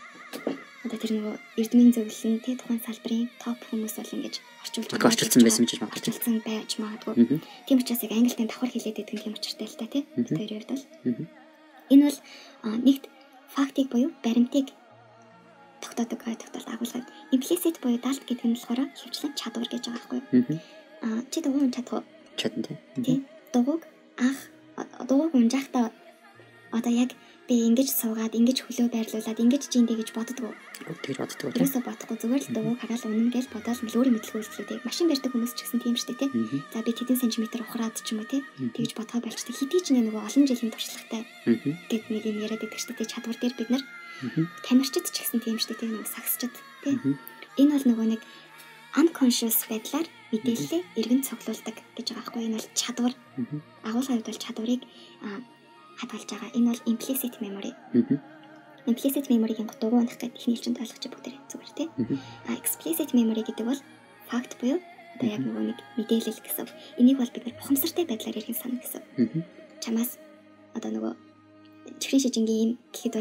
Одоо тэр нөгөө эрдмийн зөвлөлн тий тухайн салбарын топ хүмүүс бол ингэж орчуулж
байгаа. Орчуулсан байсан гэж магадгүй.
Орчуулсан байж магадгүй. Тийм учраас яг англитэй давхар хэлээд байдаг тийм учиртай л та тий. Тэр үед бол энэ бол нэгт фактыг буюу баримтыг тогтоодог ой тогтоолт агуулгад. Implicit буюу даалт гэдэг нь болохоор хөвчлэн чадвар гэж байгаа байхгүй юу? Аа чи дугуйн чадах уу?
Чадна
тий. Дугуйг анх дугуйг унжаахтаа одоо яг би ингэж суугаад ингэж хөлөө байрлуулад ингэж жиндэ гэж боддгоо.
Тэгж боддгоо.
Тэрээсээ бодохгүй зүгээр л дугуйг хараад үнэн гэж бодоод өөрийн мэдлэг үйлчлүүдээ машин барьдаг хүмүүс ч гэсэн тийм шүү дээ тий. За би тэдэн сантиметр ухраад ч юм уу тий. Тэгж бодхоо болчтой. Хэдий ч нэг нөгөө олон жилийн туршлагатай гэд нэг юм яриад байдаг шүү дээ. Чадвар дээр бид нар тамирчид ч гэсэн тийм шүү дээ тий. Нөгөө сагсчид тий. Энэ бол нөгөө нэг unconscious байдлаар мэдээлэлээ эргэн цоглуулдаг гэж байгаа байхгүй. Энэ бол чадвар. Агуулгын хувьд бол чадварыг хадгалж байгаа. Энэ бол implicit memory. Implicit memory-гийн дугуй унах гэдэг ихний хэлжинд ойлгож бүгдээ зүгээр тий. А explicit memory гэдэг бол факт буюу одоо яг нөгөө нэг мэдээлэл гэсэн. Энийг бол бид нар бухимсартай байдлаар эргэн санах гэсэн. Чамаас одоо нөгөө чихрийн шижингийн юм гэхэд болж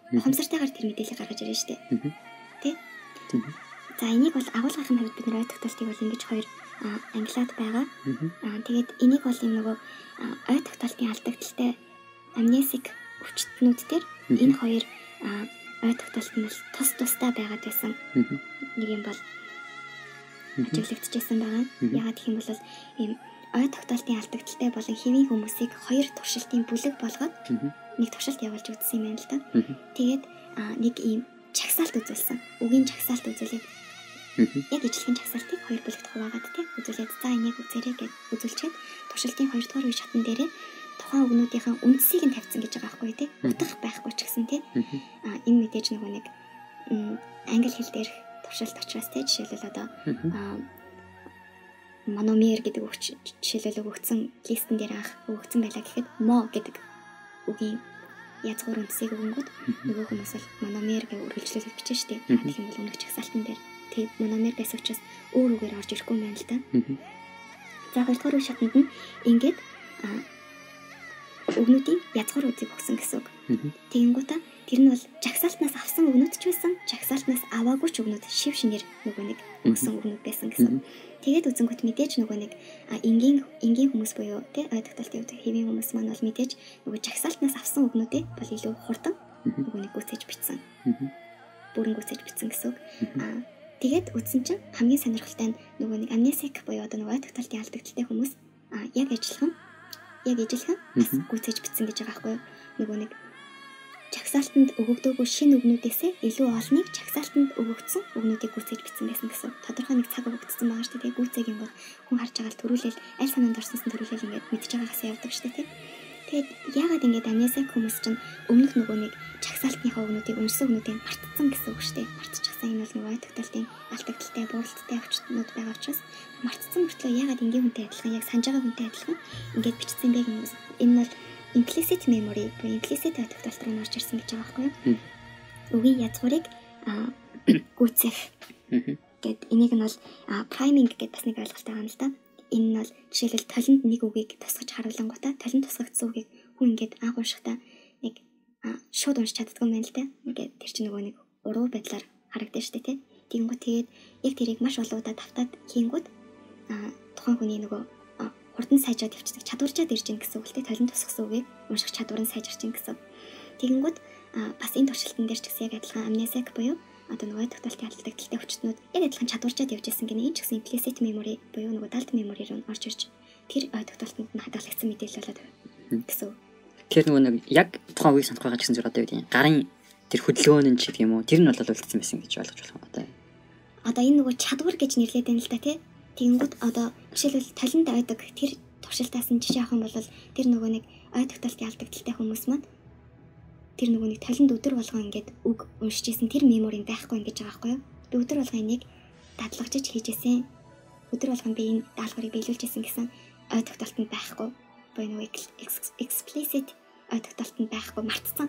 ухамсартайгаар тэр мэдээллийг гаргаж ирнэ шүү дээ. Тэ? За энийг бол агуулгын хувьд бид нэр ой тогтоолтыг бол ингэж хоёр англиад байгаа. Аа тэгээд энийг бол юм нөгөө ой тогтоолтын алдагдaltaй амнесик өвчтнүүд төр энэ хоёр ой тогтоолт нь бол тус тустай байгаад байсан. Нэг юм бол ажиглагдчихсан байгаа. Ягаад гэх юм бол ийм ой тогтоолтын алдагдaltaй болон хэвийн хүмүүсийг хоёр туршилтын бүлэг болгоод нэг туршилт явуулж үзсэн юм байна л да. Тэгээд нэг ийм чагсаалт үзүүлсэн. Үгийн чагсаалт үзүүлээд яг ижлэхэн чагсаалтыг хоёр бүлэгт хуваагаад тийм үзүүлээд за энийг үзээрэй гэж үзүүлчихэд туршилтын хоёр дахь үе шатн дээрээ тухайн үгнүүдийн үндсийг нь тавьсан гэж байгаа байхгүй тийм утга байхгүй ч гэсэн тийм а энэ мэдээж нөгөө нэг англи хэл дээр туршилт учраас тийм жишээлбэл одоо мономер гэдэг үг жишээлбэл өгөгдсөн листэн дээр анх өгөгдсөн байлаа гэхэд мо гэдэг үгийн язгуур үндсийг өгөнгүүд нөгөө хүмүүс бол мономер гэж үргэлжлүүлж бичсэн шүү дээ. Тэгэх юм бол өмнөх чагсаалтан дээр тэг мономер гэсэн учраас өөр үгээр орж ирэхгүй юм байна л да. За хоёр дахь үе шатнд нь ингээд өгнүүдийн язгуур үндсийг өгсөн гэсэн үг. Тэгэнгүүтээ тэр нь бол жагсаалтнаас авсан өгнүүд ч байсан, жагсаалтнаас аваагүй ч өгнүүд шив шинээр нөгөө нэг өгсөн өгнүүд байсан гэсэн. Тэгээд үзэнгүүт мэдээж нөгөө нэг энгийн энгийн хүмүүс буюу тий ой тогтоолтын үед хэвийн хүмүүс маань бол мэдээж нөгөө жагсаалтнаас авсан өгнүүдээ бол илүү хурдан нөгөө нэг гүйцэж бичсэн. Бүрэн гүйцэж бичсэн гэсэн үг. Аа тэгээд үзсэн чинь хамгийн сонирхолтой нь нөгөө нэг амнесик буюу одоо нөгөө ой тогтоолтын алдагдaltaй хүмүүс аа яг ажиллах нь яг ижилхэн бас гүйцэж бичсэн гэж байгаа байхгүй юу? Нөгөө нэг чагсаалтанд өгөгдөөгүй шинэ өгнүүдээсээ илүү олныг чагсаалтанд өгөгдсөн өгнүүдийг гүйцээж бичсэн байсан гэсэн. Тодорхой нэг цаг өгөгдсөн байгаа шүү дээ. Гүйцээг юм бол хүн харж байгаа л төрүүлэл аль санаанд орсонс нь төрүүлэл ингээд мэдж байгаагаас явдаг шүү дээ. Тэгээд яагаад ингээд амнесик хүмүүс чинь өмнөх нөгөө нэг чагсаалтынхаа өгнүүдийг уншсан өгнүүдийг мартцсан гэсэн үг шүү дээ. Мартчихсан энэ бол нөгөө ой тогтоолтын алдагдaltaй бууралттай өвчтнүүд байгаа учраас мартцсан мөртлөө яагаад энгийн хүнтэй адилхан яг санаж байгаа хүнтэй адилхан ингээд бичсэн бэ гэмээс энэ бол implicit memory буюу implicit ой тогтоолт руу орж ирсэн гэж байгаа байхгүй юу? Үгийн язгуурыг гүйцэх гэд энийг нь бол priming гэдээ бас нэг ойлголт байгаа юм л да. Энэ нь бол жишээлбэл толинд нэг үгийг тусгаж харуулангуудаа толинд тусгагдсан үгийг хүн ингээд анх уншихдаа нэг шууд уншиж чаддаг юм байна л да. Ингээд тэр чинь нөгөө нэг уруу байдлаар харагдаж штэ тий. Тэгэнгүүт тэгээд яг тэрийг маш олон удаа давтаад хийнгүүт тухайн хүний нөгөө хурдан сайжраад явчихдаг чадварчаад ирж гин гэсэн үг л тий. Толинд тусгасан үгийг унших чадвар нь сайжирч гин гэсэн. Тэгэнгүүт бас энэ туршилтан дээр ч гэсэн яг адилхан амнесик буюу одоо нөгөө тогтоолтын алдагдaltaй өвчтнүүд яг адилхан чадварчаад явж исэн гэнэ. Энэ ч гэсэн implicit memory буюу нөгөө далд memory руу орж ирж тэр ой тогтоолтод нь хадгалагдсан мэдээлэл болоод гэсэн.
Тэр нөгөө нэг яг тухайн үеийг санах байгаа гэсэн зүйл одоо юу гэдэг гарын тэр хөдөлгөөн нь ч гэх юм уу тэр нь бол үлдсэн байсан гэж ойлгож болох юм одоо.
Одоо энэ нөгөө чадвар гэж нэрлэдэг юм л да тий. Тэгэнгүүт одоо жишээлбэл талент ойдог тэр туршилтаас нь жишээ авах юм бол тэр нөгөө нэг ой тогтоолтын алдагдaltaй хүмүүс маань тэр нөгөө нэг талент өдөр болгон ингээд үг уншиж исэн тэр мемори байхгүй ингэж байгаа байхгүй юу? Би өдөр болгон энийг дадлагчиж хийжсэн. Өдөр болгон би энэ даалгаврыг биелүүлжсэн гэсэн ой тогтоолтод байхгүй. Буюу нөгөө explicit ой тогтоолтод байхгүй мартсан.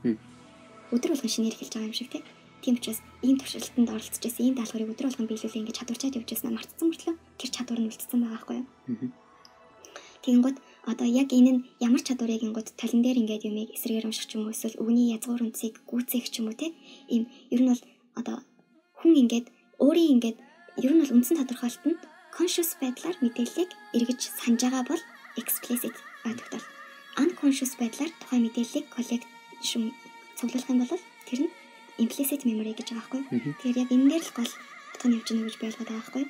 Өдөр болгон шинээр хэлж байгаа юм шиг тий. Тийм учраас ийм туршилтанд оролцож байсан ийм даалгаврыг өдөр болгон биелүүлээ ингэж чадварчаад явж байсан мартсан мөртлөө тэр чадвар нь үлдсэн байгаа байхгүй юу? Тэгэнгүүт одоо яг энэ нь ямар чадварыг ингууд тален дээр ингээд юмыг эсрэгээр унших ч юм уу эсвэл өгний язгуур үндсийг гүйцээх ч юм уу те ийм ер нь бол одоо хүн ингээд өөрийн ингээд ер нь бол үндсэн тодорхойлолт нь conscious байдлаар мэдээллийг эргэж санаж байгаа бол explicit ой тогтоолт. Unconscious байдлаар тухайн мэдээллийг collect шум цуглуулах юм бол тэр нь implicit memory гэж байгаа байхгүй. Тэгэхээр яг энэ дээр л гол утга нь явж байгаа гэж ойлгоод байгаа байхгүй.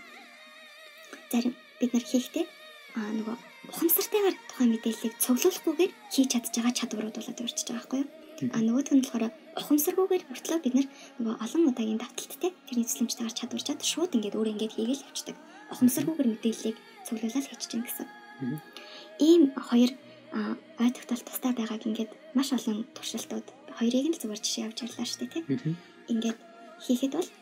Зарим бид нар хийхдээ аа нөгөө ухамсартайгаар тухайн мэдээллийг цуглуулахгүйгээр хийж чадж байгаа чадварууд болоод өрчиж байгаа байхгүй юу? А нөгөөх нь болохоор ухамсаргүйгээр хүртлөө бид нар нөгөө олон удаагийн давталттай тэрний цэцлэмжтэйгээр чадварчаад шууд ингээд өөр ингээд хийгээл явчихдаг. Ухамсаргүйгээр мэдээллийг цуглуулаад хийчих чинь гэсэн. Ийм хоёр ой тогтоолт тустай байгааг ингээд маш олон туршилтууд хоёрыг нь зүгээр жишээ авч ярьлаа шүү дээ тийм. Ингээд хийхэд бол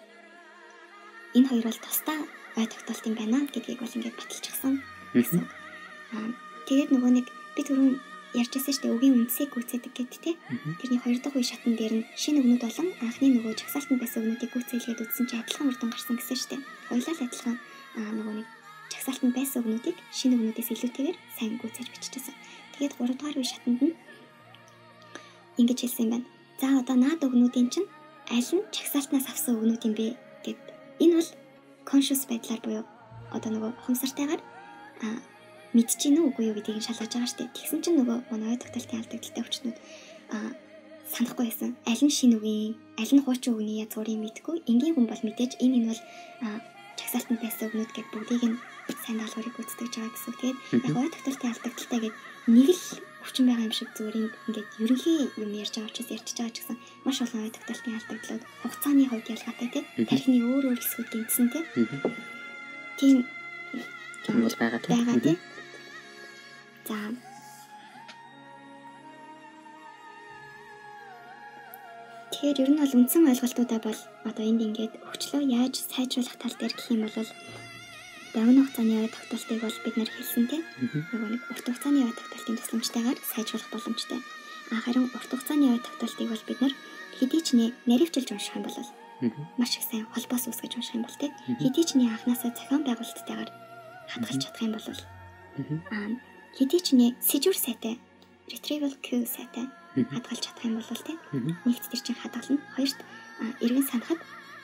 энэ хоёр бол тустай ой тогтоолт юм байна гэдгийг бол ингээд баталчихсан. Тэгээд нөгөө нэг би түрүүн ярьжсэн шүү дээ үгийн үндсийг гүйцэдэг гэдэг тий. Тэрний хоёр дахь үе шатн дээр нь шинэ өгнүүд болон анхны нөгөө чагсаалтанд байсан өгнүүдийг гүйцээлгээд үзсэн чинь адилхан урдан гарсан гэсэн шүү дээ. Хоёулаа л адилхан нөгөө нэг чагсаалтанд байсан өгнүүдийг шинэ өгнүүдээс илүүтэйгээр сайн гүйцээж биччихсэн. Тэгээд гурав дахь үе шатнд нь ингэж хэлсэн юм байна. За одоо наад өгнүүдийн чинь аль нь чагсаалтнаас авсан өгнүүд юм бэ гэд. Энэ бол conscious байдлаар буюу одоо нөгөө ухамсартайгаар мэдчихэв нү үгүй юу гэдгийг шалгаж байгаа шүү дээ. Тэгсэн чинь нөгөө манай ой тогтолтын алдагдaltaй өвчтнүүд санахгүй байсан. Аль нь шинэ үгийн, аль нь хуучин үгний язгуурыг мэдгүй. Энгийн хүн бол мэдээж энэ энэ бол чагсаалтанд байсан өгнүүд гэд бүгдийг нь сайн даалгаврыг гүйцэтгэж байгаа гэсэн. Тэгээд яг ой тогтолтын алдагдaltaй гэд нэг л өвчин байгаа юм шиг зүгээр ингээд ерөнхий юм ярьж байгаа учраас ярьчихж байгаа ч гэсэн маш олон ой тогтолтын алдагдлууд хугацааны хувьд ялгаатай тий. Тархины өөр өөр хэсгүүд гинцсэн тий. Тийм
юм бол байгаа тий.
Байгаа тий. За тэгэхээр ер нь бол үндсэн ойлголтуудаа бол одоо энд ингээд өвчлөө яаж сайжруулах тал дээр гэх юм бол давны хугацааны ой тогтолтыг бол бид нар хэлсэн тийм. Нөгөө нэг урт хугацааны ой тогтолтын тусламжтайгаар сайжруулах боломжтой. А харин урт хугацааны ой тогтолтыг бол бид нар хэдий ч нэ наривчилж унших юм бол маш их сайн холбоос үүсгэж унших юм бол тийм. Хэдий ч нэ анханасаа зохион байгуулалттайгаар хадгалж чадах юм бол а хэдий ч нэ сэжүр сайтай retrieval queue сайтай хадгалж чадах юм бол тийм. Нэгт тэр чинь хадгална. Хоёрт эргэн санахад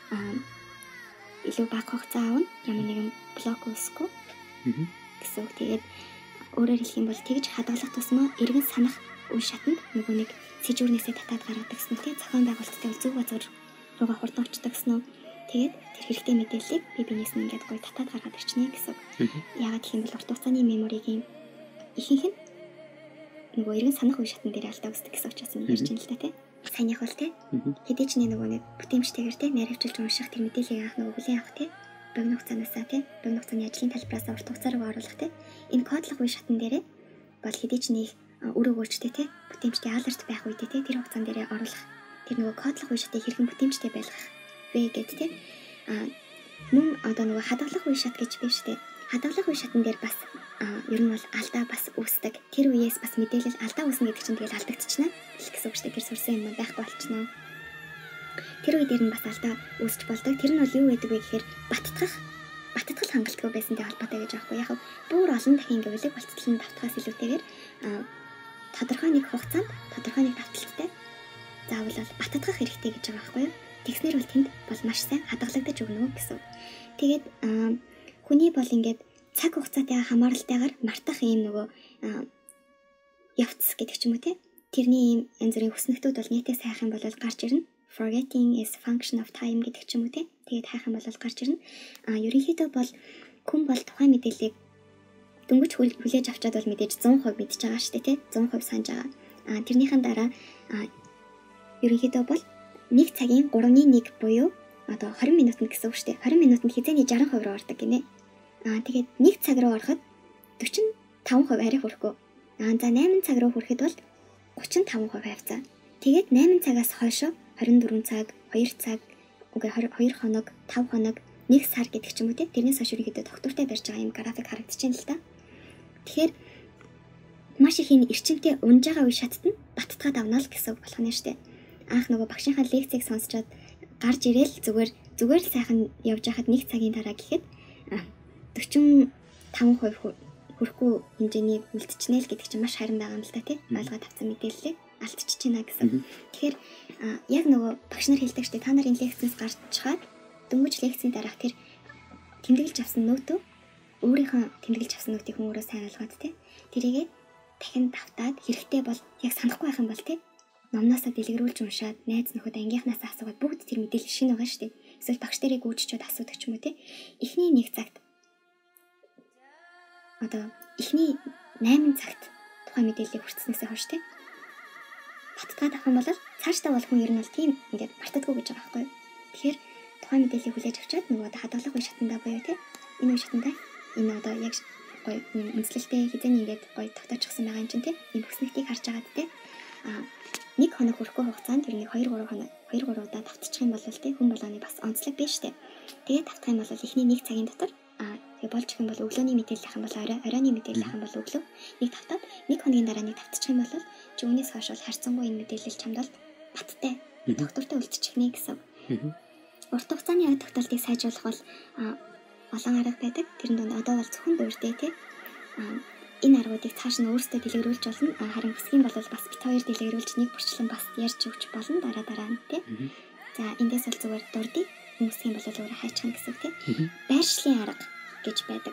илүү бага хугацаа авна. Ямар нэгэн блок үүсэхгүй. Гэсэн үг. Тэгээд өөрөөр хэлэх юм бол тэгж хадгалах тусмаа эргэн санах үе шатанд нөгөө нэг сэжүүрнээсээ татаад гаргадаг гэсэн үг тийм. Зохион байгуулалттай зөв газар руугаа хурдан очдог гэсэн үг. Тэгээд тэр хэрэгтэй мэдээллийг би биенээс нь ингээд гоё татаад гаргаад ирчихнэ гэсэн үг. Яагаад гэх юм бол урт хугацааны меморигийн ихэнх нь нөгөө эргэн санах үе шатн дээр алдаа үүсдэг гэсэн учраас энэ ярьж байна л да тийм. Сайн яг бол тий. Хэдий ч нөгөө нэг бүтээмжтэйгээр тий наривчилж унших тэр мэдээллийг анх нөгөө хүлээн авах тий. Богино хугацаанаас тий. Богино хугацааны ажлын талбараас урт хугацаа руу оруулах тий. Энэ кодлох үе шатн дээрээ бол хэдий ч нэг үр өгөөжтэй тий. Бүтээмжтэй алерт байх үедээ тий тэр хугацаан дээрээ оруулах. Тэр нөгөө кодлох үе шатыг хэрхэн бүтээмжтэй байлгах вэ гэд тий. А мөн одоо нөгөө хадгалах үе шат гэж биш тий. Хадгалах үе шатн дээр бас ер нь бол алдаа бас үүсдэг. Тэр үеэс бас мэдээлэл алдаа үүснэ гэдэг чинь тэгэл алдагдчихна. Гэсэн үг шүү дээ. Тэр сурсан юм байхгүй болчихно. Тэр үе дээр нь бас алдаа үүсч болдог. Тэр нь бол юу гэдэг вэ гэхээр баттгах, баттгал хангалтгүй байсантай холбоотой гэж аахгүй. Яг бүр олон дахин гэвэл болцлын давтахаас илүүтэйгээр тодорхой нэг хугацаанд тодорхой нэг давталттай заавал баттгах хэрэгтэй гэж байгаа байхгүй юу? Тэгснэр бол тэнд бол маш сайн хадгалагдаж өгнө гэсэн. Тэгээд хүний бол ингээд цаг хугацаатай хамааралтайгаар мартах ийм нөгөө явц гэдэг ч юм уу тий. Тэрний ийм янз бүрийн хүснэгтүүд бол нийтээ сайх юм бол гарч ирнэ. Forgetting is function of time гэдэг ч юм уу тий. Тэгээд хайх юм бол гарч ирнэ. А ерөнхийдөө бол хүн бол тухайн мэдээллийг дөнгөж хүлээж авчаад бол мэдээж зуун хувь мэдж байгаа шүү дээ тий. зуун хувь санаж байгаа. А тэрнийхэн дараа ерөнхийдөө бол нэг цагийн гуравны нэг буюу одоо двадцать минутанд гэсэн үг шүү дээ. двадцать минутанд хизээний sixty percent руу ордог гинэ. Аа тэгээд нэг цаг руу ороход forty-five percent арай хүрэхгүй. Аа за eight цаг руу хүрэхэд бол thirty-five percent хавцаа. Тэгээд eight цагаас хойшоо twenty-four цаг, two цаг, үгүй two хоног, five хоног, one сар гэдэг ч юм уу те. Тэрнээс хойш ерөнхийдөө доктортой барьж байгаа юм график харагдаж байна л та. Тэгэхээр маш их энэ эрчимтэй унж байгаа үе шатд нь баттгаад авна л гэсэн үг болох нь шүү дээ. Анх нөгөө багшийнхаа лекцийг сонсчоод гарч ирээл зүгээр зүгээр л сайхан явж байхад one цагийн дараа гэхэд forty-five percent хүрэхгүй хэмжээний үлдчихнэ л гэдэг чинь маш харин байгаа юм л та тий. Ойлгоод авсан мэдээллийг алдчихж байна гэсэн. Тэгэхээр яг нөгөө багш нар хэлдэг штэ та нарын лекцээс гарч чаад дөнгөж лекцийн дараах тэр тэмдэглэж авсан нөтөө өөрийнхөө тэмдэглэж авсан нөтийг хүмүүрээ сайн ойлгоод тий. Тэрийгээ дахин давтаад хэрэгтэй бол яг санахгүй байх юм бол тий. Номноосоо дэлгэрүүлж уншаад найз нөхөд ангийнхнаас асуугаад бүгд тэр мэдээлэл шинэ байгаа штэ. Эсвэл багш нарыг гүйччихэд асуудаг ч юм уу тий. Эхний нэг цагт одоо эхний eight цагт тухайн мэдээллийг хүртснээсээ хойш тий. Баттгаад авах юм бол цаашдаа бол хүн ер нь бол тийм ингээд мартадгүй гэж байгаа байхгүй юу. Тэгэхээр тухайн мэдээллийг хүлээж авчаад нөгөө хадгалах үе шатндаа боيو тий. Энэ үе шатндаа энэ одоо яг гоё үнслэлтэй хизээний ингээд гоё тогтоочихсан байгаа юм чинь тий. Энэ бүснэгтийг харж байгаад тий. Аа нэг хоног хүрэхгүй хугацаанд тэр нэг two three хоног two three удаа давтчих юм бол тий хүн болгоны бас онцлог биш тий. Тэгээд давтах юм бол эхний нэг цагийн дотор аа тэгээ болж их юм бол өглөөний мэдээлэл ах юм бол орой оройны мэдээлэл ах юм бол өглөө нэг давтаад нэг хоногийн дараа нэг давтчих юм бол чи үүнээс хойш бол харьцангуй энэ мэдээлэл чамд бол баттай доктортой үлдчих нэ гэсэн. Урт хугацааны ой тогтолтыг сайжруулах бол олон арга байдаг. Тэрэн донд одоо бол зөвхөн дуурдээ тий. энэ аргуудыг цааш нь өөрсдөө дэлгэрүүлж болно. Харин хэсгийн бол бас бит хоёр дэлгэрүүлж нэг бүрчлэн бас ярьж өгч болно дараа дараа нь тий. За эндээс бол зүгээр дурдъя. Хүмүүсийн бол өөрөө хайчхан гэсэн үг тий. Байршлын арга гэж байдаг.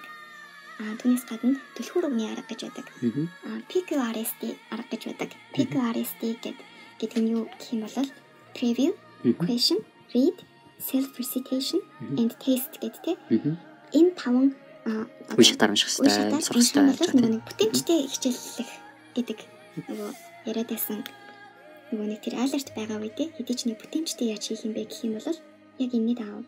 А түүнээс гадна түлхүүр өгний арга гэж байдаг. А пи кью ар эс ти арга гэж байдаг. пи кью ар эс ти гэдэг нь юу гэх юм бол preview, question, read, self recitation and taste гэдэг тий. Энэ таван
Үгүй шатаар унших хэрэгтэй, сурах хэрэгтэй.
Нэг бүтэмжтэй хичээллэх гэдэг нөгөө яриад байсан. Нөгөө нэг тэр айлерт байгаа үедээ хэдий ч нэг бүтэмжтэй яаж хийх юм бэ гэх юм бол яг энэний даав.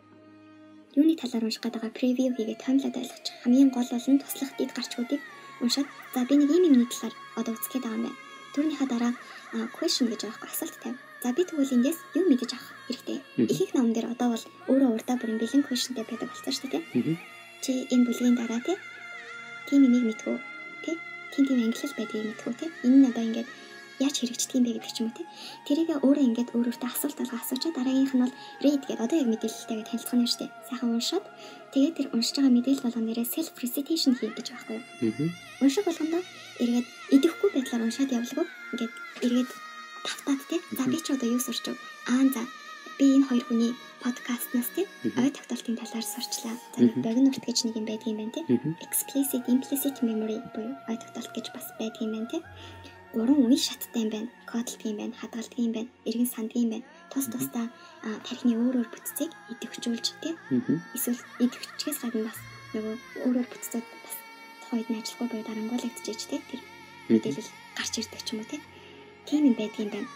Юуны талаар унших гэдэг превью хийгээд томлоод ойлгочих. Хамгийн гол бол нь туслах дид гарчгуудыг уншаад за би нэг юм юмны талаар одоо үзэх гээд байгаа юм байна. Түүнийхээ дараа question гэж байгаа асуулт тавь. За би тэгвэл эндээс юу мэдэж авах хэрэгтэй. Их их номон дээр одоо бол өөрөө урдаа бүрэн бэлэн questionтэй байдаг болсон шүү дээ. Чи энэ бүлгийн дараа тий тийм юмыг мэдхүү тий тийм тийм англи байдгийг мэдхүү тий энэ нь одоо ингээд яаж хэрэгждэг юм бэ гэдэг ч юм уу тий тэрийг өөрөө ингээд өөрөөсөө асуулт алга асуучаа дараагийнх нь бол read гэдэг одоо яг мэдээлэлтэйгээ танилцах нь шүү дээ сайхан уншаад тэгээд тэр уншиж байгаа мэдээлэл болгонороо self recitation хийх гэж байгаа байхгүй унших болгондоо эргээд идэхгүй байдлаар уншаад явуулгүй ингээд эргээд тавтаад тий за би ч одоо юу сурч байгаа аа за би энэ хоёр хүний подкастнаас тий ой тогтоолтын талаар сурчлаа. За нэг богино урт гэж нэг юм байдаг юм байна тий. Explicit, implicit memory буюу ой тогтоолт гэж бас байдаг юм байна тий. Гурван үе шаттай юм байна. Кодлдаг юм байна, хадгалдаг юм байна, эргэн санддаг юм байна. Тус тусдаа тархины өөр өөр бүтцийг идэвхжүүлж тий. Эсвэл идэвхжихээс гадна бас нөгөө өөр өөр бүтцүүд бас тухайд нь ажиллахгүй буюу дарангуулагдчихэж тий. Тэр мэдээлэл гарч ирдэг ч юм уу тий. Тийм юм байдаг юм байна.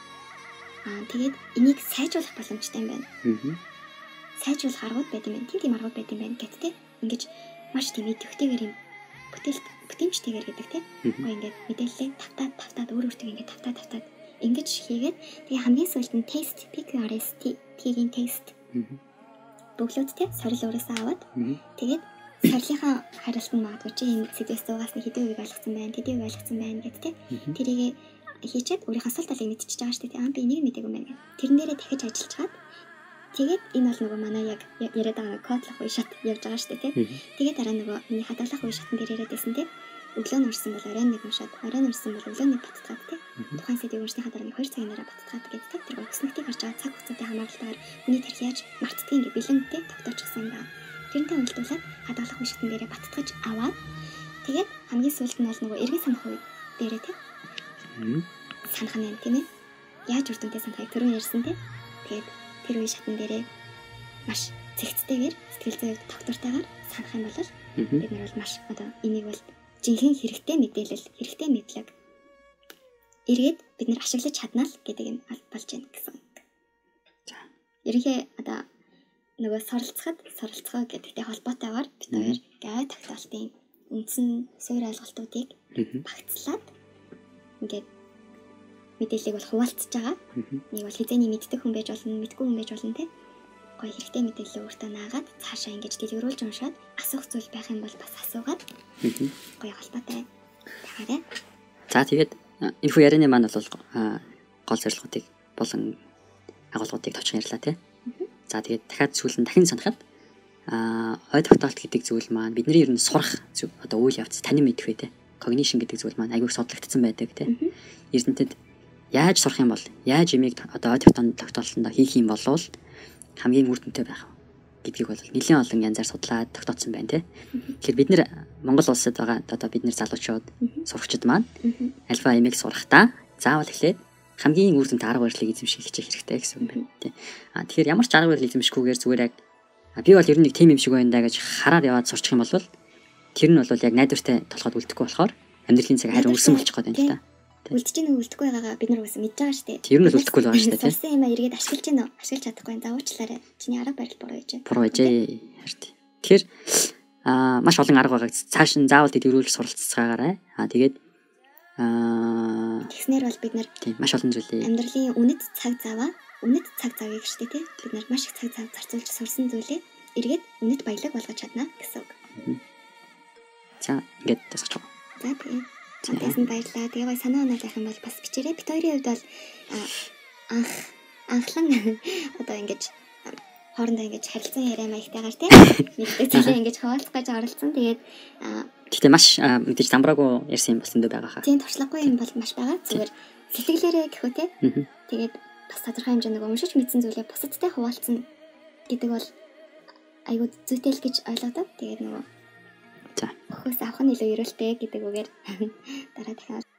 Аа тэгээд энийг сайжруулах боломжтой юм байна. Аа. Сайжруулах аргууд байт юм байна. Тийм тийм аргууд байт юм байна гэт те. Ингээд маш тийм идэвхтэйгээр юм бүтээл бүтэмжтэйгээр гэдэг те. Гоо ингээд мэдээлэлээ тавтаад тавтаад өөр өөртөө ингээд тавтаад тавтаад ингэж хийгээд тэгээ хамгийн сүүлд нь тест пи кью ар эс ти тигийн тест. Бөглөөд те сорил өөрөөсөө аваад тэгээд сорилынхаа хариулт нь магадгүй чи энэ сэдвээс зугаас нь хэдэн үеийг ойлгосон байна, хэдэн үеийг ойлгосон байна гэт те. Тэрийг хийчихэд өөрийн асуултыг мэдчихэж байгаа шүү дээ. Аа би энийг мэдээгүй мэн гэх. Тэрнээрээ дахиж ажиллаж чаад тэгээд энэ бол нөгөө манай яг яриад байгаа кодлох үе шат явж байгаа шүү дээ тий. Тэгээд дараа нөгөө миний хадгалах үе шатн дээр яриад байсан тий. Өглөө нурсан бол оройн нэг уншаад, оройн нурсан бол өглөө нэг баттгаад тий. Тухайн сэдвийг уншсныхаа дараа нэг хоёр цагийн дараа баттгаад гэдэг тэр өснөгтийг харж байгаа цаг хугацааны хамааралтаар хүний тарих яаж мартдгийг ингээ бэлэн тий тогтоочихсан байна. Тэрнтэй уялдуулаад хадгалах үе шатн дээрээ баттгаж аваад тэгээд хамгийн сүүлд нь бол нөгөө эргэн санах үе дээрээ тий. Санах нь тийм ээ. Яаж үрдөнтэй санахыг түрүүн ярьсан тийм. Тэгээд тэр үе шатн дээрээ маш цэгцтэйгээр сэтгэл зүйн доктортойгоор санах юм бол бид нар бол маш одоо энийг бол жинхэнэ хэрэгтэй мэдээлэл, хэрэгтэй мэдлэг эргээд бид нар ашиглаж чаднаа л гэдэг юм болж байна гэсэн үг. За. Ерөнхий одоо нөгөө сорилцоход сорилцгоо гэдэгтэй холбоотойгоор бид хоёр гай тогтоолтын үндсэн суурь ойлголтуудыг багцлаад ингээд мэдээллийг бол хуваалцж байгаа. Нэг бол хизээний мэддэг хүн байж болно, мэдгүй хүн байж болно те. Гоё хэрэгтэй мэдээлэл өөртөө наагаад цаашаа ингэж дэлгэрүүлж уншаад асуух зүйл байх юм бол бас асуугаад гоё холбоотой байгаарай.
За тэгээд энэ хүү ярианы маань бол гол зорилгоодыг болон агуулгуудыг товчхон ярьлаа те. За тэгээд дахиад сүүлэн дахин санахад аа ой тогтоолт гэдэг зүйл маань бидний ер нь сурах одоо үйл явц танин мэдэх вэ те. Cognition гэдэг зүйл маань аягүй судлагдсан байдаг те. Эрдэнэтэд яаж сурах юм бол яаж имийг одоо ой тогтоолтонд хийх юм болвол хамгийн үр дүнтэй байх гэдгийг бол нэлээд олон янзаар судлаад тогтооцсон байна те. Тэгэхээр бид нэр Монгол улсад байгаа одоо бид нэр залуучууд сурагчид маань альва имийг сурахдаа заавал эхлээд хамгийн үр дүнтэй арга барилыг эзэмших хэрэгтэй гэсэн үг байна те. А тэгэхээр ямар ч арга барил эзэмшихгүйгээр зүгээр яг би бол ер нь нэг тим юм шиг байна да гэж хараад яваад сурчих юм бол тэр нь бол яг найдвартай толгойд үлдэхгүй болохоор амьдралын цаг харин өрсөн болчих гээд байна л та.
Үлдэж гинэ үлдэхгүй байгаагаа бид нар үгүй мэдж байгаа шүү дээ.
Тэр нь л үлдэхгүй л байгаа шүү дээ.
Сурсан юм а эргээд ашиглаж гинэ үү? Ашиглаж чадахгүй энэ заавуучлаарай. Чиний арга барил буруу гэж.
Буруу гэж. Харт. Тэгэхээр аа маш олон арга байгаа. Цааш нь заавал дэлгэрүүлж суралцгаагаарай. Аа тэгээд аа
тэгснээр бол бид нар
маш олон зүйлээ
амьдралын үнэт цаг заваа, үнэт цаг завыг шүү дээ тий. Бид нар маш их цаг зав зарцуулж сурсан зүйлээ эргээд үнэт баялаг болгож чадна гэсэн үг.
За ингээд тасч байгаа.
За тийм. Тэсэн баярлаа. Тэгээ гой санаа оноо байх юм бол бас бичээрэй. Бид хоёрын хувьд бол анх анхлан одоо ингэж хоорондоо ингэж харилцан яриа маягтайгаар тийм нэгдээ зүйлээ ингэж хуваалцах гэж оролцсон. Тэгээд
Гэхдээ маш мэдээж дамбраагүй ярьсан юм бас зөндөө байгаа хаа.
Тийм туршлагагүй юм бол маш байгаа. Зүгээр сэтгэлээрээ гэхүү те. Тэгээд бас тодорхой хэмжээнд нэг уншиж мэдсэн зүйлээ бусадтай хуваалцсан гэдэг бол айгуу зүйтэй л гэж ойлгодод. Тэгээд нөгөө
за
хөөс авах нь илүү ерөөлтэй гэдэг үгээр дараа дахиад